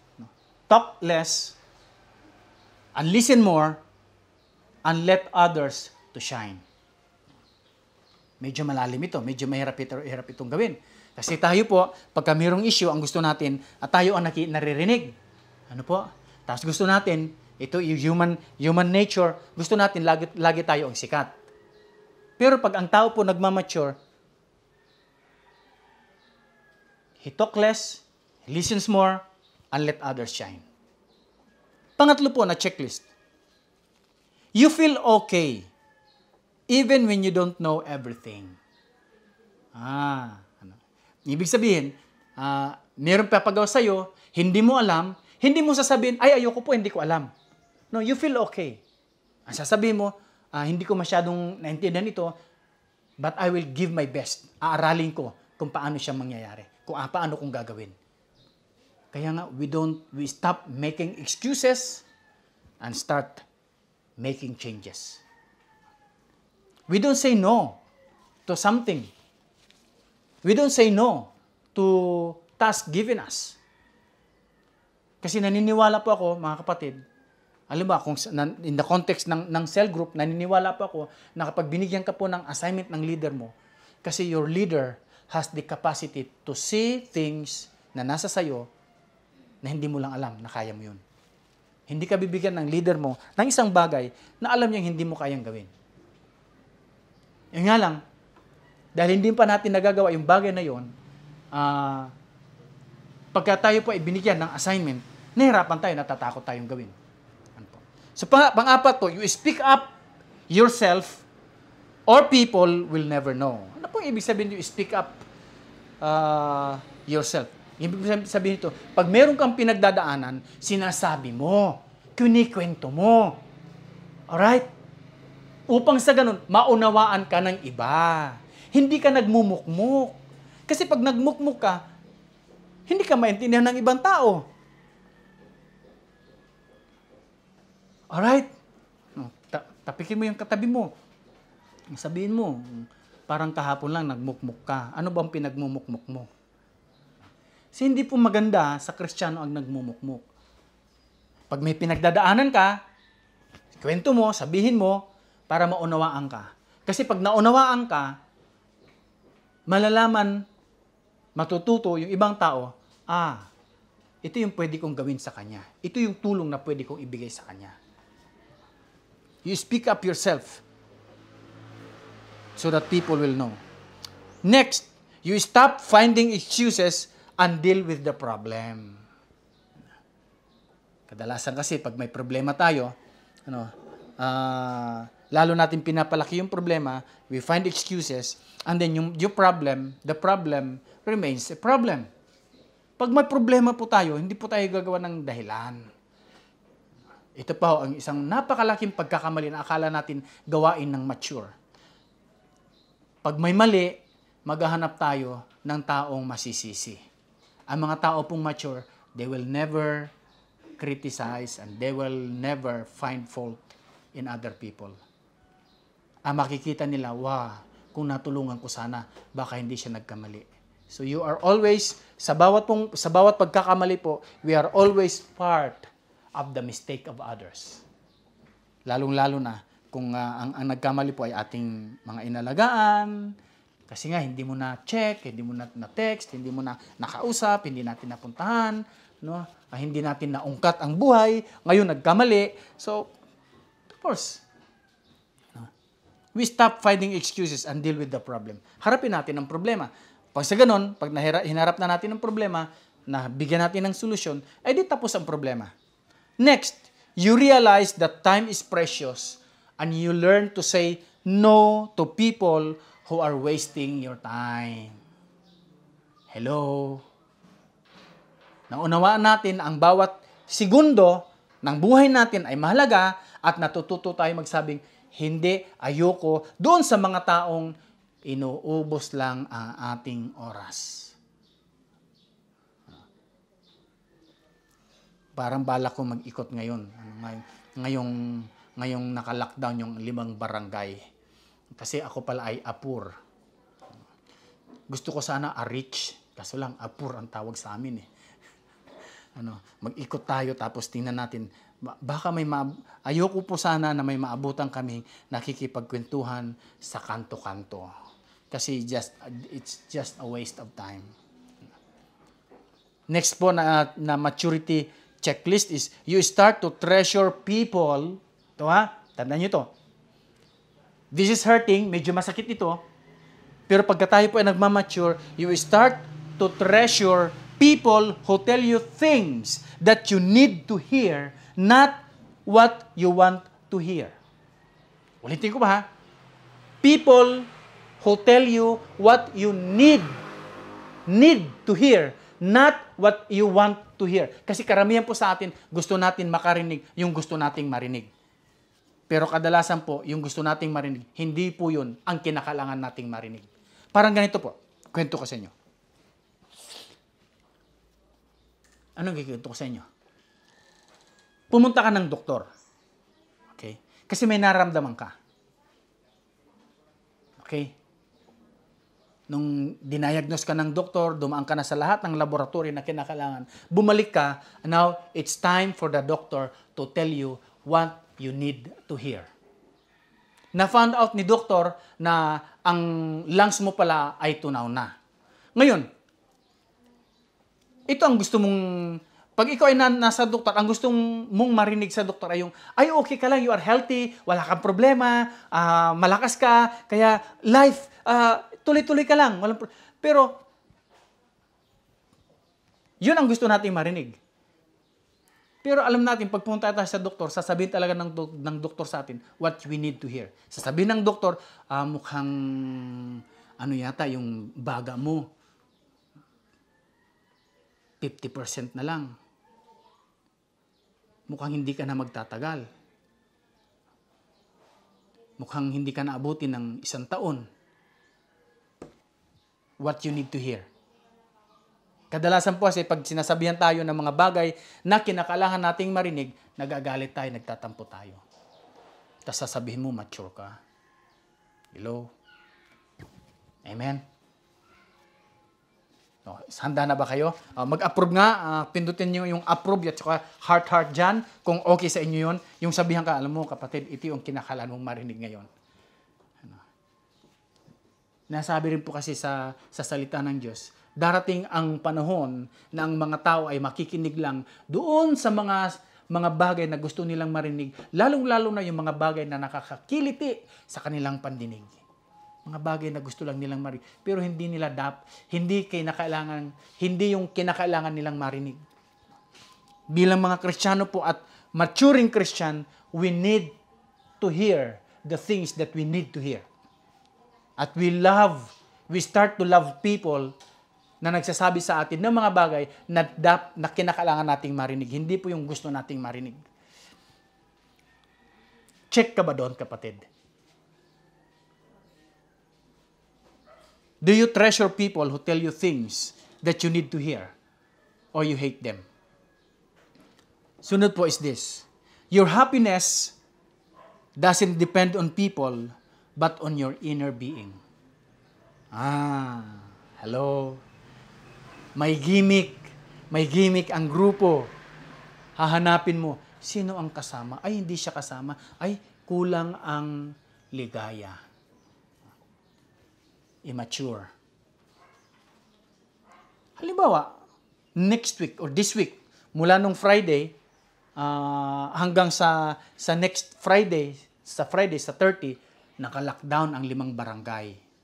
and listen more, and let others to shine. Medyo malalim ito, medyo mahirap itong gawin. Kasi tayo po, pagka mayroong issue, ang gusto natin, at tayo ang naririnig. Tapos gusto natin, ito yung human nature, gusto natin lagi tayo ang sikat. Pero pag ang tao po nagmamature, he talk less, he listens more, and let others shine. Pangatlo po na checklist. You feel okay even when you don't know everything. Ibig sabihin, meron papagawa sa'yo, hindi mo alam, hindi mo sasabihin, ayoko po, hindi ko alam. No, you feel okay. Ang sasabihin mo, hindi ko masyadong naintindihan ito, but I will give my best. Aaralin ko kung paano siya mangyayari, kung paano kong gagawin. Kaya nga, we stop making excuses and start making changes. We don't say no to something. We don't say no to task given us. Kasi naniniwala po ako, mga kapatid, alam ba, kung in the context ng cell group, naniniwala po ako na kapag binigyan ka po ng assignment ng leader mo, kasi your leader has the capacity to see things na nasa sayo na hindi mo lang alam na kaya mo yun. Hindi ka bibigyan ng leader mo ng isang bagay na alam niyang hindi mo kayang gawin. Yun nga lang, dahil hindi pa natin nagagawa yung bagay na yun, pagka tayo po ay binigyan ng assignment, nahirapan tayo, natatakot tayong gawin. So pang-apat po, you speak up yourself or people will never know. Ano po ibig sabihin you speak up yourself? Ibig sabihin ito, pag meron kang pinagdadaanan, sinasabi mo, kinikwento mo. Alright? Upang sa ganun, maunawaan ka ng iba. Hindi ka nagmumukmuk. Kasi pag nagmukmuk ka, hindi ka maintindihan ng ibang tao. Alright? Tapikin mo yung katabi mo. Sabihin mo, parang kahapon lang nagmukmuk ka. Ano bang pinagmumukmuk mo? Kasi hindi po maganda sa Kristiyano ang nagmumukmuk. Pag may pinagdadaanan ka, kwento mo, sabihin mo, para maunawaan ka. Kasi pag naunawaan ka, malalaman, matututo yung ibang tao, ito yung pwede kong gawin sa kanya. Ito yung tulong na pwede kong ibigay sa kanya. You speak up yourself so that people will know. Next, you stop finding excuses and deal with the problem. Kadalasan kasi pag may problema tayo, lalo natin pinapalaki yung problema, we find excuses, and then yung the problem remains a problem. Pag may problema po tayo, hindi po tayo gagawa ng dahilan. Ito pa ho, ang isang napakalaking pagkakamali na akala natin gawain ng mature. Pag may mali, maghahanap tayo ng taong masisisi. Ang mga tao pong mature, they will never criticize and they will never find fault in other people. Ang makikita nila, kung natulungan ko sana, baka hindi siya nagkamali. So you are always, sa bawat pagkakamali po, we are always part of the mistake of others. Lalong-lalo na kung ang nagkamali po ay ating mga inalagaan, kasi nga hindi mo na check, hindi mo na text, hindi mo na nakausap, hindi natin napuntahan, hindi natin naungkat ang buhay, ngayon nagkamali. So, of course, we stop finding excuses and deal with the problem. Harapin natin ang problema. Pag sa ganon, pag hinarap na natin ang problema, na bigyan natin ng solusyon, ay di tapos ang problema. Next, you realize that time is precious and you learn to say no to people who are wasting your time. Hello? Naunawaan natin ang bawat segundo ng buhay natin ay mahalaga at natututo tayo magsabing, hindi, ayoko, doon sa mga taong inuubos lang ang ating oras. Parang balak ko mag-ikot ngayon. Ngayong naka-lockdown yung 5 barangay. Kasi ako pala ay apur. Gusto ko sana a-rich. Kaso lang, apur ang tawag sa amin eh. Mag-ikot tayo tapos tingnan natin. Baka ayoko po sana na may maabutan kami nakikipagkwentuhan sa kanto-kanto. Kasi it's just a waste of time. Next po na maturity checklist is you start to treasure people. Ito tandaan nyo ito. This is hurting, medyo masakit ito. Pero pagka tayo po ay nagmamature, you start to treasure people who tell you things that you need to hear, not what you want to hear. Ulitin ko ba People who tell you what you need to hear, not what you want to hear. Kasi karamihan po sa atin, gusto natin makarinig yung gusto nating marinig. Pero kadalasan po, yung gusto nating marinig, hindi po yun ang kinakailangan nating marinig. Parang ganito po, kwento ko sa inyo. Anong kikwento ko sa inyo? Pumunta ka ng doktor. Okay? Kasi may nararamdaman ka. Okay? Nung dinayagnos ka ng doktor, dumaan ka na sa lahat ng laboratory na kinakailangan, bumalik ka, and now it's time for the doctor to tell you what you need to hear. Na-found out ni doktor na ang lungs mo pala ay tunaw na. Ngayon, ito ang gusto mong, pag ikaw ay nasa doktor, ang gusto mong marinig sa doktor ay yung, ay okay ka lang, you are healthy, wala kang problema, malakas ka, kaya life, tuloy-tuloy ka lang. Pero, yun ang gusto nating marinig. Pero alam natin, pag pumunta tayo sa doktor, sasabihin talaga ng doktor sa atin what we need to hear. Sasabihin ng doktor, mukhang, yata, yung baga mo, 50% na lang. Mukhang hindi ka na magtatagal. Mukhang hindi ka na abutin ng 1 taon. What you need to hear. Kadalasan po kasi pag sinasabihan tayo ng mga bagay na kinakailangan nating marinig, nagagalit tayo, nagtatampo tayo. Tapos sasabihin mo, mature ka. Hello? Amen? Handa na ba kayo? Mag-approve nga. Pindutin nyo yung approve at saka heart dyan. Kung okay sa inyo yun, yung sabihan ka, alam mo kapatid, ito yung kinakailangan mong marinig ngayon. Nasabi rin po kasi sa salita ng Diyos, darating ang panahon na ang mga tao ay makikinig lang doon sa mga bagay na gusto nilang marinig, lalong-lalo na yung mga bagay na nakakakiliti sa kanilang pandinig. Mga bagay na gusto lang nilang marinig. Pero hindi nila hindi yung kinakailangan nilang marinig. Bilang mga Kristiyano po at maturing Christian, we need to hear the things that we need to hear. At we start to love people na nagsasabi sa atin ng mga bagay na kinakailangan nating marinig. Hindi po yung gusto nating marinig. Check ka ba doon, kapatid? Do you treasure people who tell you things that you need to hear? Or you hate them? Sunod po is this. Your happiness doesn't depend on people, but on your inner being. Hello. May gimmick ang grupo. Hahanapin mo, sino ang kasama? Ay, hindi siya kasama. Ay, kulang ang ligaya. Immature. Halimbawa, next week or this week, mula nung Friday, hanggang sa next Friday, sa 30, naka-lockdown ang 5 barangay.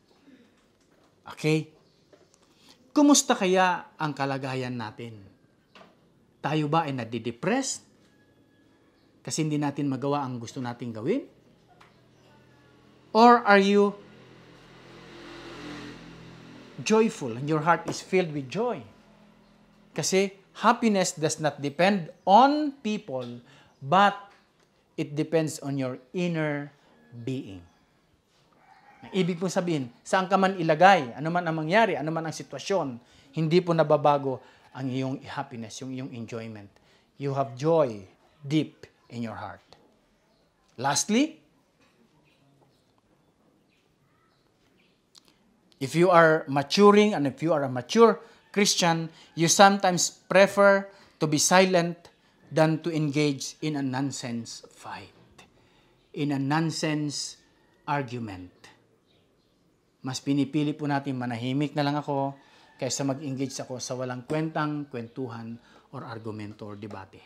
Okay? Kumusta kaya ang kalagayan natin? Tayo ba ay nadidepressed? Kasi hindi natin magawa ang gusto nating gawin? Or are you joyful and your heart is filled with joy? Kasi happiness does not depend on people, but it depends on your inner being. Ibig pong sabihin, saan ka man ilagay, ano man ang mangyari, ano man ang sitwasyon, hindi po nababago ang iyong happiness, yung iyong enjoyment. You have joy deep in your heart. Lastly, if you are maturing and if you are a mature Christian, you sometimes prefer to be silent than to engage in a nonsense fight, in a nonsense argument. Mas pinipili po natin manahimik na lang ako kaysa mag-engage ako sa walang kwentuhan or argumento or debate.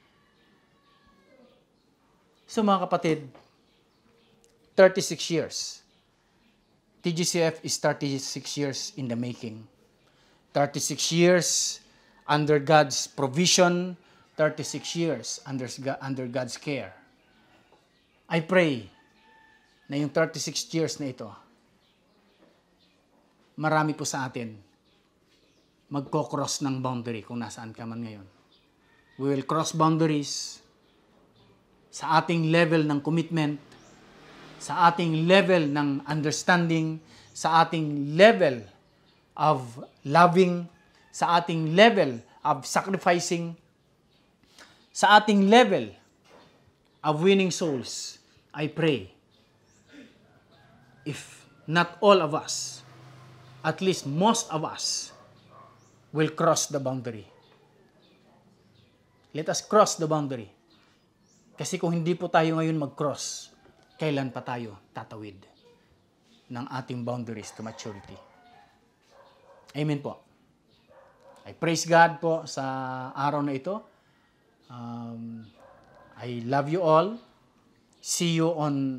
So mga kapatid, 36 years. TGCF is 36 years in the making. 36 years under God's provision, 36 years under God's care. I pray na yung 36 years na ito, marami po sa atin magko-cross ng boundary kung nasaan ka man ngayon. We will cross boundaries sa ating level ng commitment, sa ating level ng understanding, sa ating level of loving, sa ating level of sacrificing, sa ating level of winning souls. I pray, if not all of us, at least most of us will cross the boundary. Let us cross the boundary. Kasi kung hindi po tayo ngayon mag-cross, kailan pa tayo tatawid ng ating boundaries to maturity? Amen po. I praise God po sa araw na ito. I love you all. See you on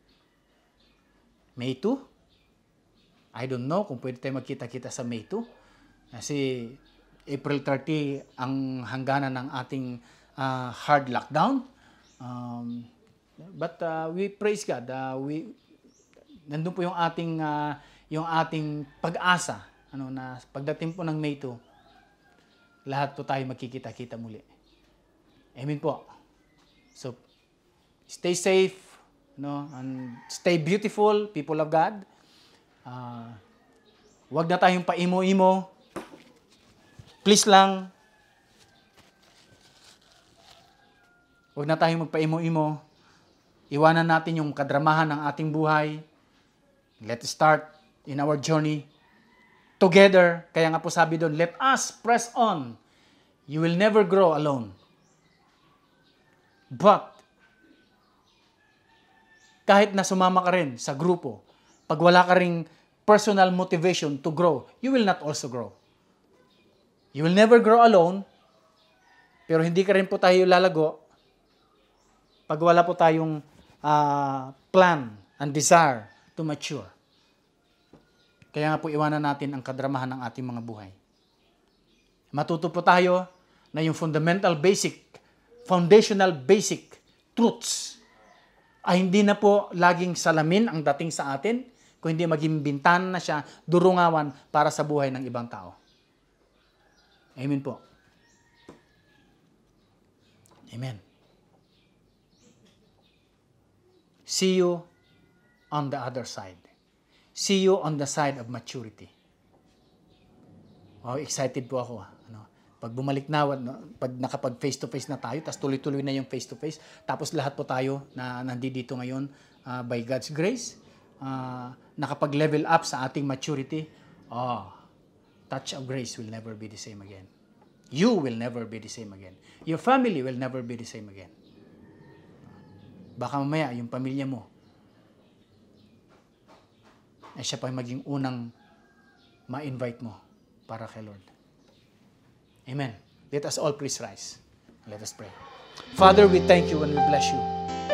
May 2. I don't know kung pwede tayo magkita-kita sa May 2. Kasi April 30 ang hangganan ng ating hard lockdown. But we praise God. Nandun po yung ating pag-asa. Na pagdating po ng May 2, lahat po tayo magkikita-kita muli. Amen po. So, stay safe, and stay beautiful, people of God. Huwag na tayong paimo-imo. Please lang. Huwag na tayong magpaimo-imo. Iwanan natin yung kadramahan ng ating buhay. Let's start in our journey together. Kaya nga po sabi doon, let us press on. You will never grow alone. But, kahit na sumama ka rin sa grupo, pag wala ka ring personal motivation to grow, you will not also grow. You will never grow alone, pero hindi ka rin po tayo lalago pag wala po tayong plan and desire to mature. Kaya nga po iwanan natin ang kadramahan ng ating mga buhay. Matuto po tayo na yung foundational basic truths ay hindi na po laging salamin ang dating sa atin, kung hindi maging bintana na siya, durungawan para sa buhay ng ibang tao. Amen po. Amen. See you on the other side. See you on the side of maturity. Wow, excited po ako. Pag bumalik na, pag nakapag face-to-face na tayo, tapos tuloy-tuloy na yung face-to-face, tapos lahat po tayo na nandito ngayon by God's grace, nakapag-level up sa ating maturity, touch of grace will never be the same again. You will never be the same again. Your family will never be the same again. Baka mamaya, yung pamilya mo, ay siya pa maging unang ma-invite mo para kay Lord. Amen. Let us all please rise. Let us pray. Father, we thank you and we bless you.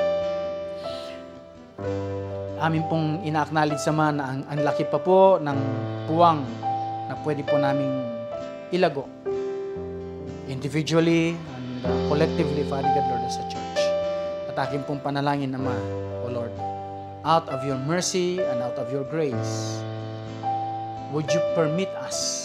Amin pong ina-acknowledge naman na ang laki pa po ng puwang na pwede po naming ilago. Individually and collectively, Father God, Lord, as a church. At aking pong panalangin, Ama, O Lord, out of your mercy and out of your grace, would you permit us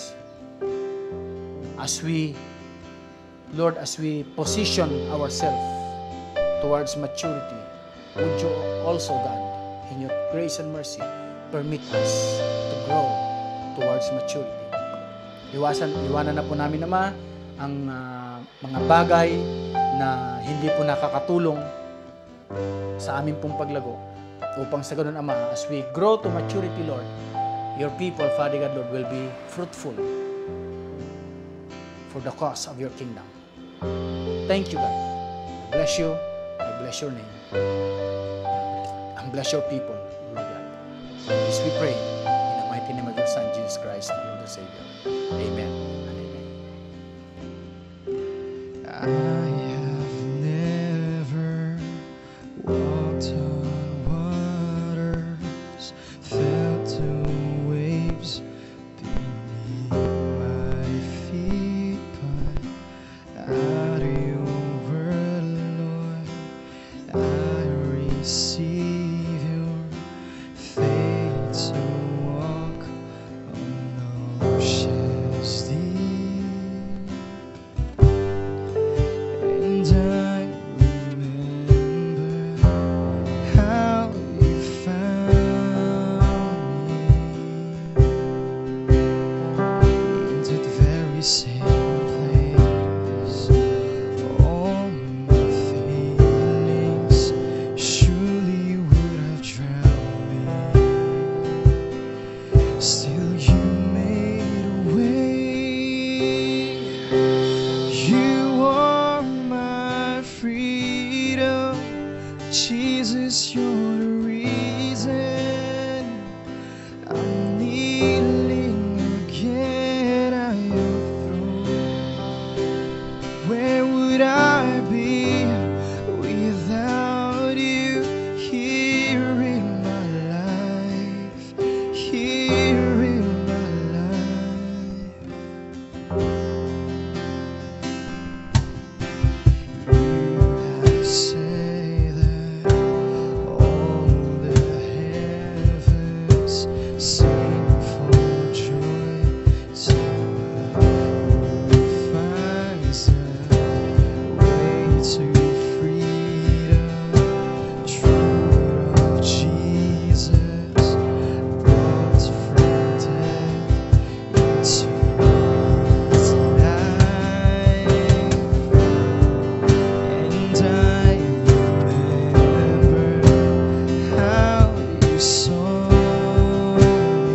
as we, Lord, as we position ourselves towards maturity, would you also, God, in your grace and mercy, permit us to grow towards maturity. Iwanan na po namin, Ama, ang mga bagay na hindi po nakakatulong sa aming pong paglago. Upang sa ganun, Ama, as we grow to maturity, Lord, your people, Father God, Lord, will be fruitful for the cause of your kingdom. Thank you, God. I bless you. I bless your name. And bless your people, Lord God. This we pray in the mighty name of your Son, Jesus Christ, our Lord and Savior. Amen and amen. I have never walked on waters, felt the waves beneath my feet, but out of your word, Lord, I receive your faith to walk on oceans deep. And I remember how you found me into the very same place. All my feelings surely would have drowned me. Still you made a way. You are my freedom. Jesus, you're the reason I'm kneeling again at your throne. Where would I be without you here in my life? Here in my life. You have said that all the heavens sing for joy to who finds the way to freedom. Truth of Jesus brought from death into his life. And I remember how you saw me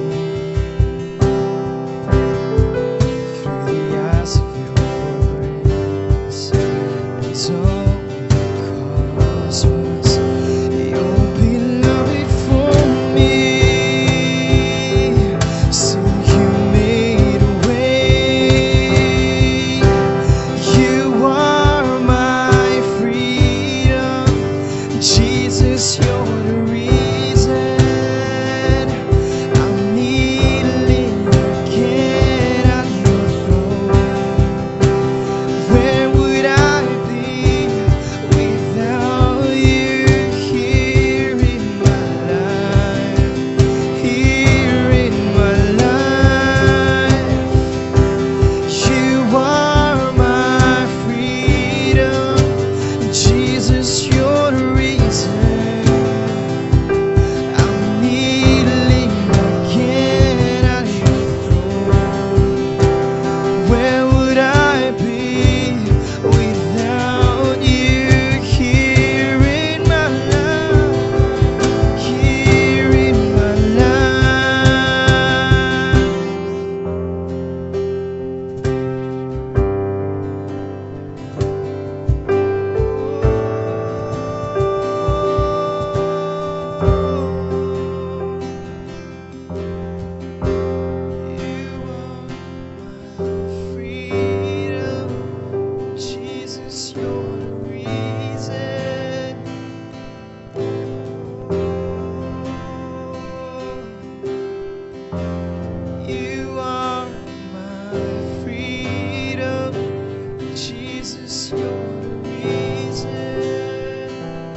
through the eyes of your grace. And all because was your beloved for me. So you made a way. You are my freedom. Jesus, you're the reason I'm kneeling you're the reason.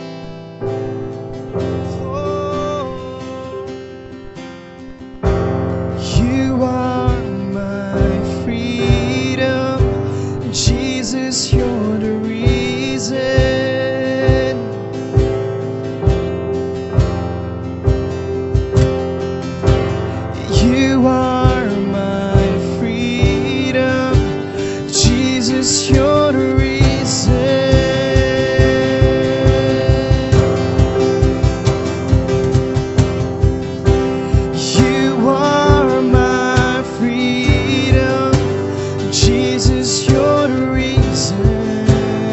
Oh, you are my freedom. Jesus, you're the reason. You are my freedom. Jesus, you're the reason. You are my freedom. Jesus, you're the reason.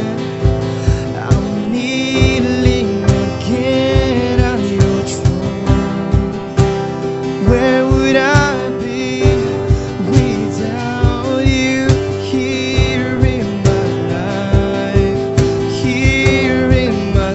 I'm kneeling again at your throne. Where would I be without you here in my life? Here in my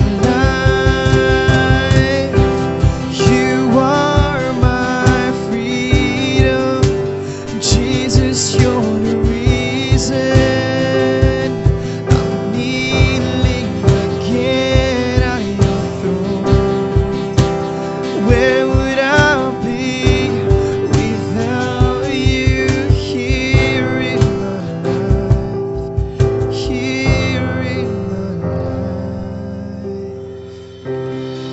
life, you are my freedom. Jesus, you're the reason. I'm kneeling again at your throne. Where would I be without you here in my life? Here in my life.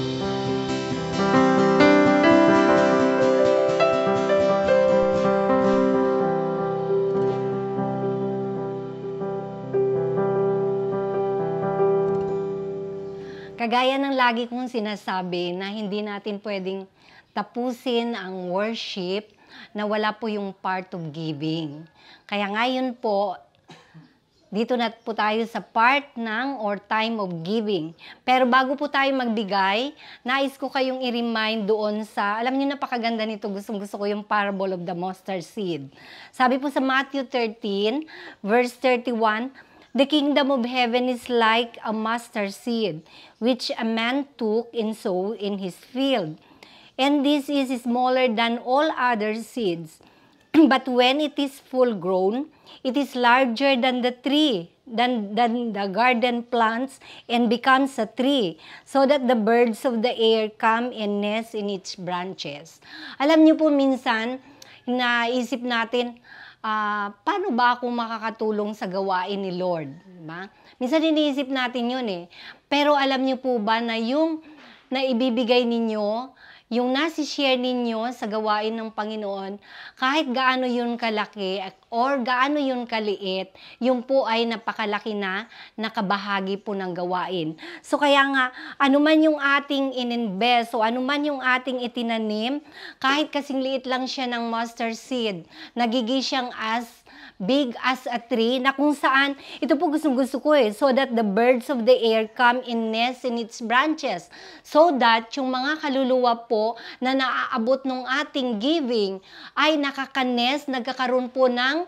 Kagaya ng lagi kong sinasabi na hindi natin pwedeng tapusin ang worship na wala po yung part of giving. Kaya ngayon po, dito na po tayo sa part ng or time of giving. Pero bago po tayo magbigay, nais ko kayong i-remind doon sa, alam niyo napakaganda nito, gusto ko yung parable of the mustard seed. Sabi po sa Matthew 13, verse 31, "The kingdom of heaven is like a mustard seed, which a man took and sowed in his field. And this is smaller than all other seeds. But when it is full grown, it is larger than the tree, than the garden plants, and becomes a tree, so that the birds of the air come and nest in its branches." Alam niyo po minsan, naisip natin, paano ba ako makakatulong sa gawain ni Lord? Diba? Minsan iniisip natin yun eh. Pero alam niyo po ba na yung naibibigay ninyo, yung nasi-share ninyo sa gawain ng Panginoon, kahit gaano yun kalaki or gaano yun kaliit, yung po ay napakalaki na nakabahagi po ng gawain. So kaya nga, anuman yung ating ininvest o anuman yung ating itinanim, kahit kasing liit lang siya ng mustard seed, nagiging siyang as big as a tree, na kung saan, ito po gustong-gusto ko eh, so that the birds of the air come and nest in its branches. So that yung mga kaluluwa po na naaabot ng ating giving ay nakakanes, nagkakaroon po ng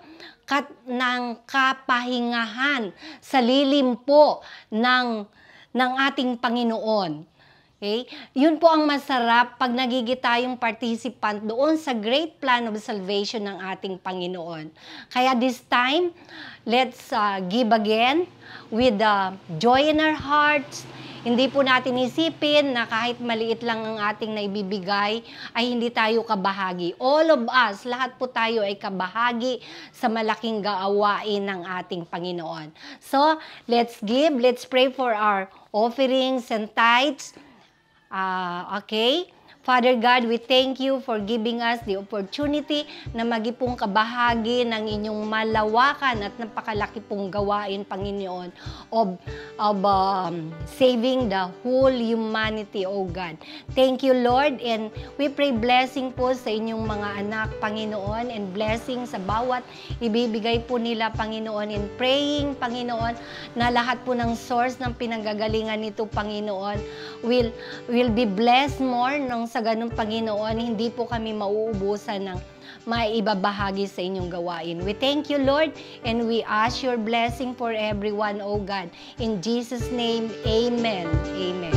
kapahingahan sa lilim po ng ating Panginoon. Okay? Yun po ang masarap pag nagiging tayong participant doon sa great plan of salvation ng ating Panginoon. Kaya this time, let's give again with joy in our hearts. Hindi po natin isipin na kahit maliit lang ang ating naibibigay, ay hindi tayo kabahagi. All of us, lahat po tayo ay kabahagi sa malaking gawain ng ating Panginoon. So, let's give, let's pray for our offerings and tithes. Okay? Father God, we thank you for giving us the opportunity na magipong kabahagi ng inyong malawakan at napakalaki pong gawain, Panginoon, of saving the whole humanity, O God. Thank you, Lord, and we pray blessing po sa inyong mga anak, Panginoon, and blessing sa bawat ibibigay po nila, Panginoon, and praying, Panginoon, na lahat po ng source ng pinanggagalingan nito, Panginoon, will be blessed more ng sa ganung Panginoon, hindi po kami mauubusan ng maibabahagi sa inyong gawain. We thank you, Lord, and we ask your blessing for everyone, O God. In Jesus' name, amen. Amen.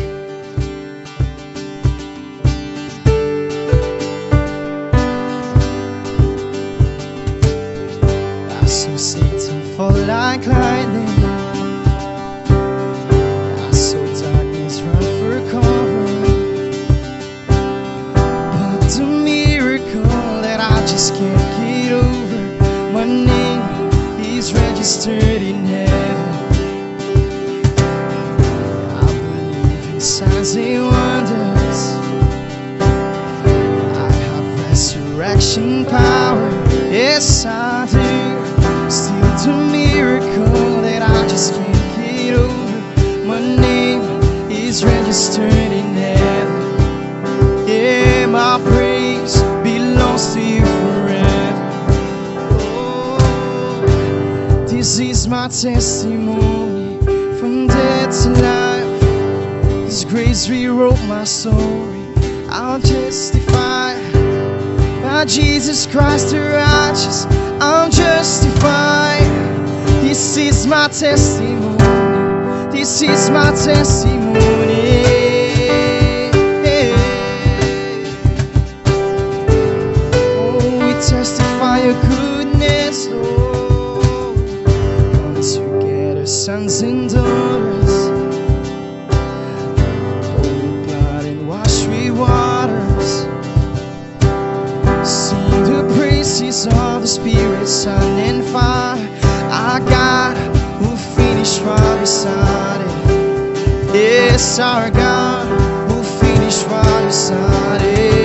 I see Satan fall like lightning. signs and wonders. I have resurrection power, yes I do. Still the miracle that I just can't get over. My name is registered in heaven. Yeah, my praise belongs to you forever. Oh, this is my testimony from death to life. His grace rewrote my story. I'll testify by Jesus Christ the righteous. I'm justified. This is my testimony. This is my testimony. Oh, we testify your goodness, Lord. Come together, sons and daughters. Holy blood and wash with waters. Sing the praises of the Spirit, Son and Fire. Our God will finish what he started. Yes, our God will finish what he started.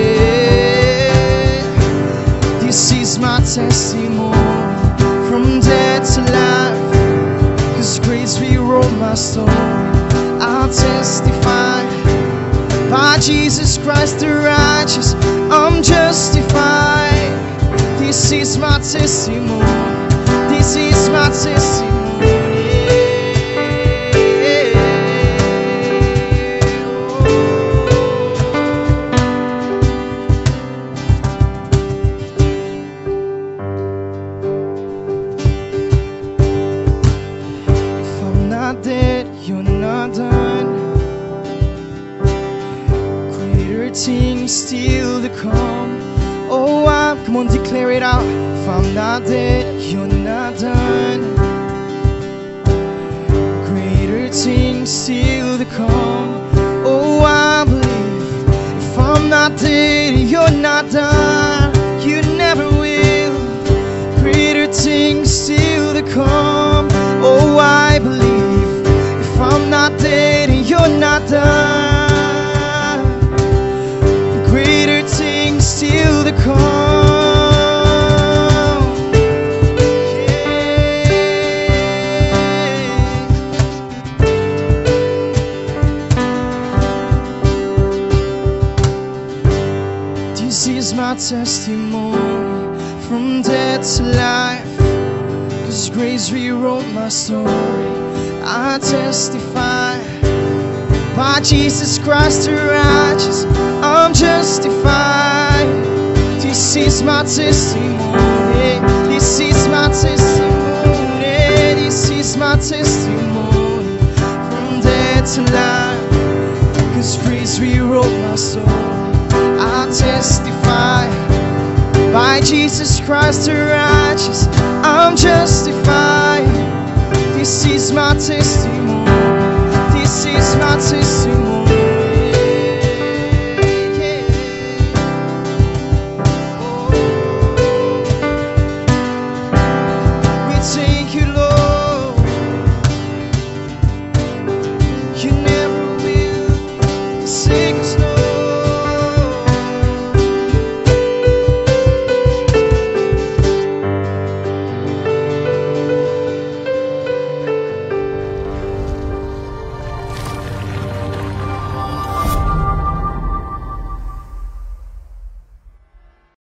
This is my testimony from death to life. His grace rewrote my story. I'll testify by Jesus Christ the righteous. I'm justified. This is my testimony. This is my testimony. If I'm not dead, you're not done. Greater things still to come. Oh, come on, declare it out. If I'm not dead, you're not done. Greater things still to come. Oh, I believe. If I'm not dead, you're not done. You never will. Greater things still to come. Oh, I believe. If I'm not dead, you're not done. Greater things still to come. This is my testimony from death to life. His grace rewrote my story. I testify by Jesus Christ the righteous. I'm justified. This is my testimony. This is my testimony. This is my testimony from death to life. His grace rewrote my story. I testify by Jesus Christ the righteous. I'm justified. This is my testimony. This is my testimony. Yeah. Oh, we thank you, Lord. You never will forsake us, Lord.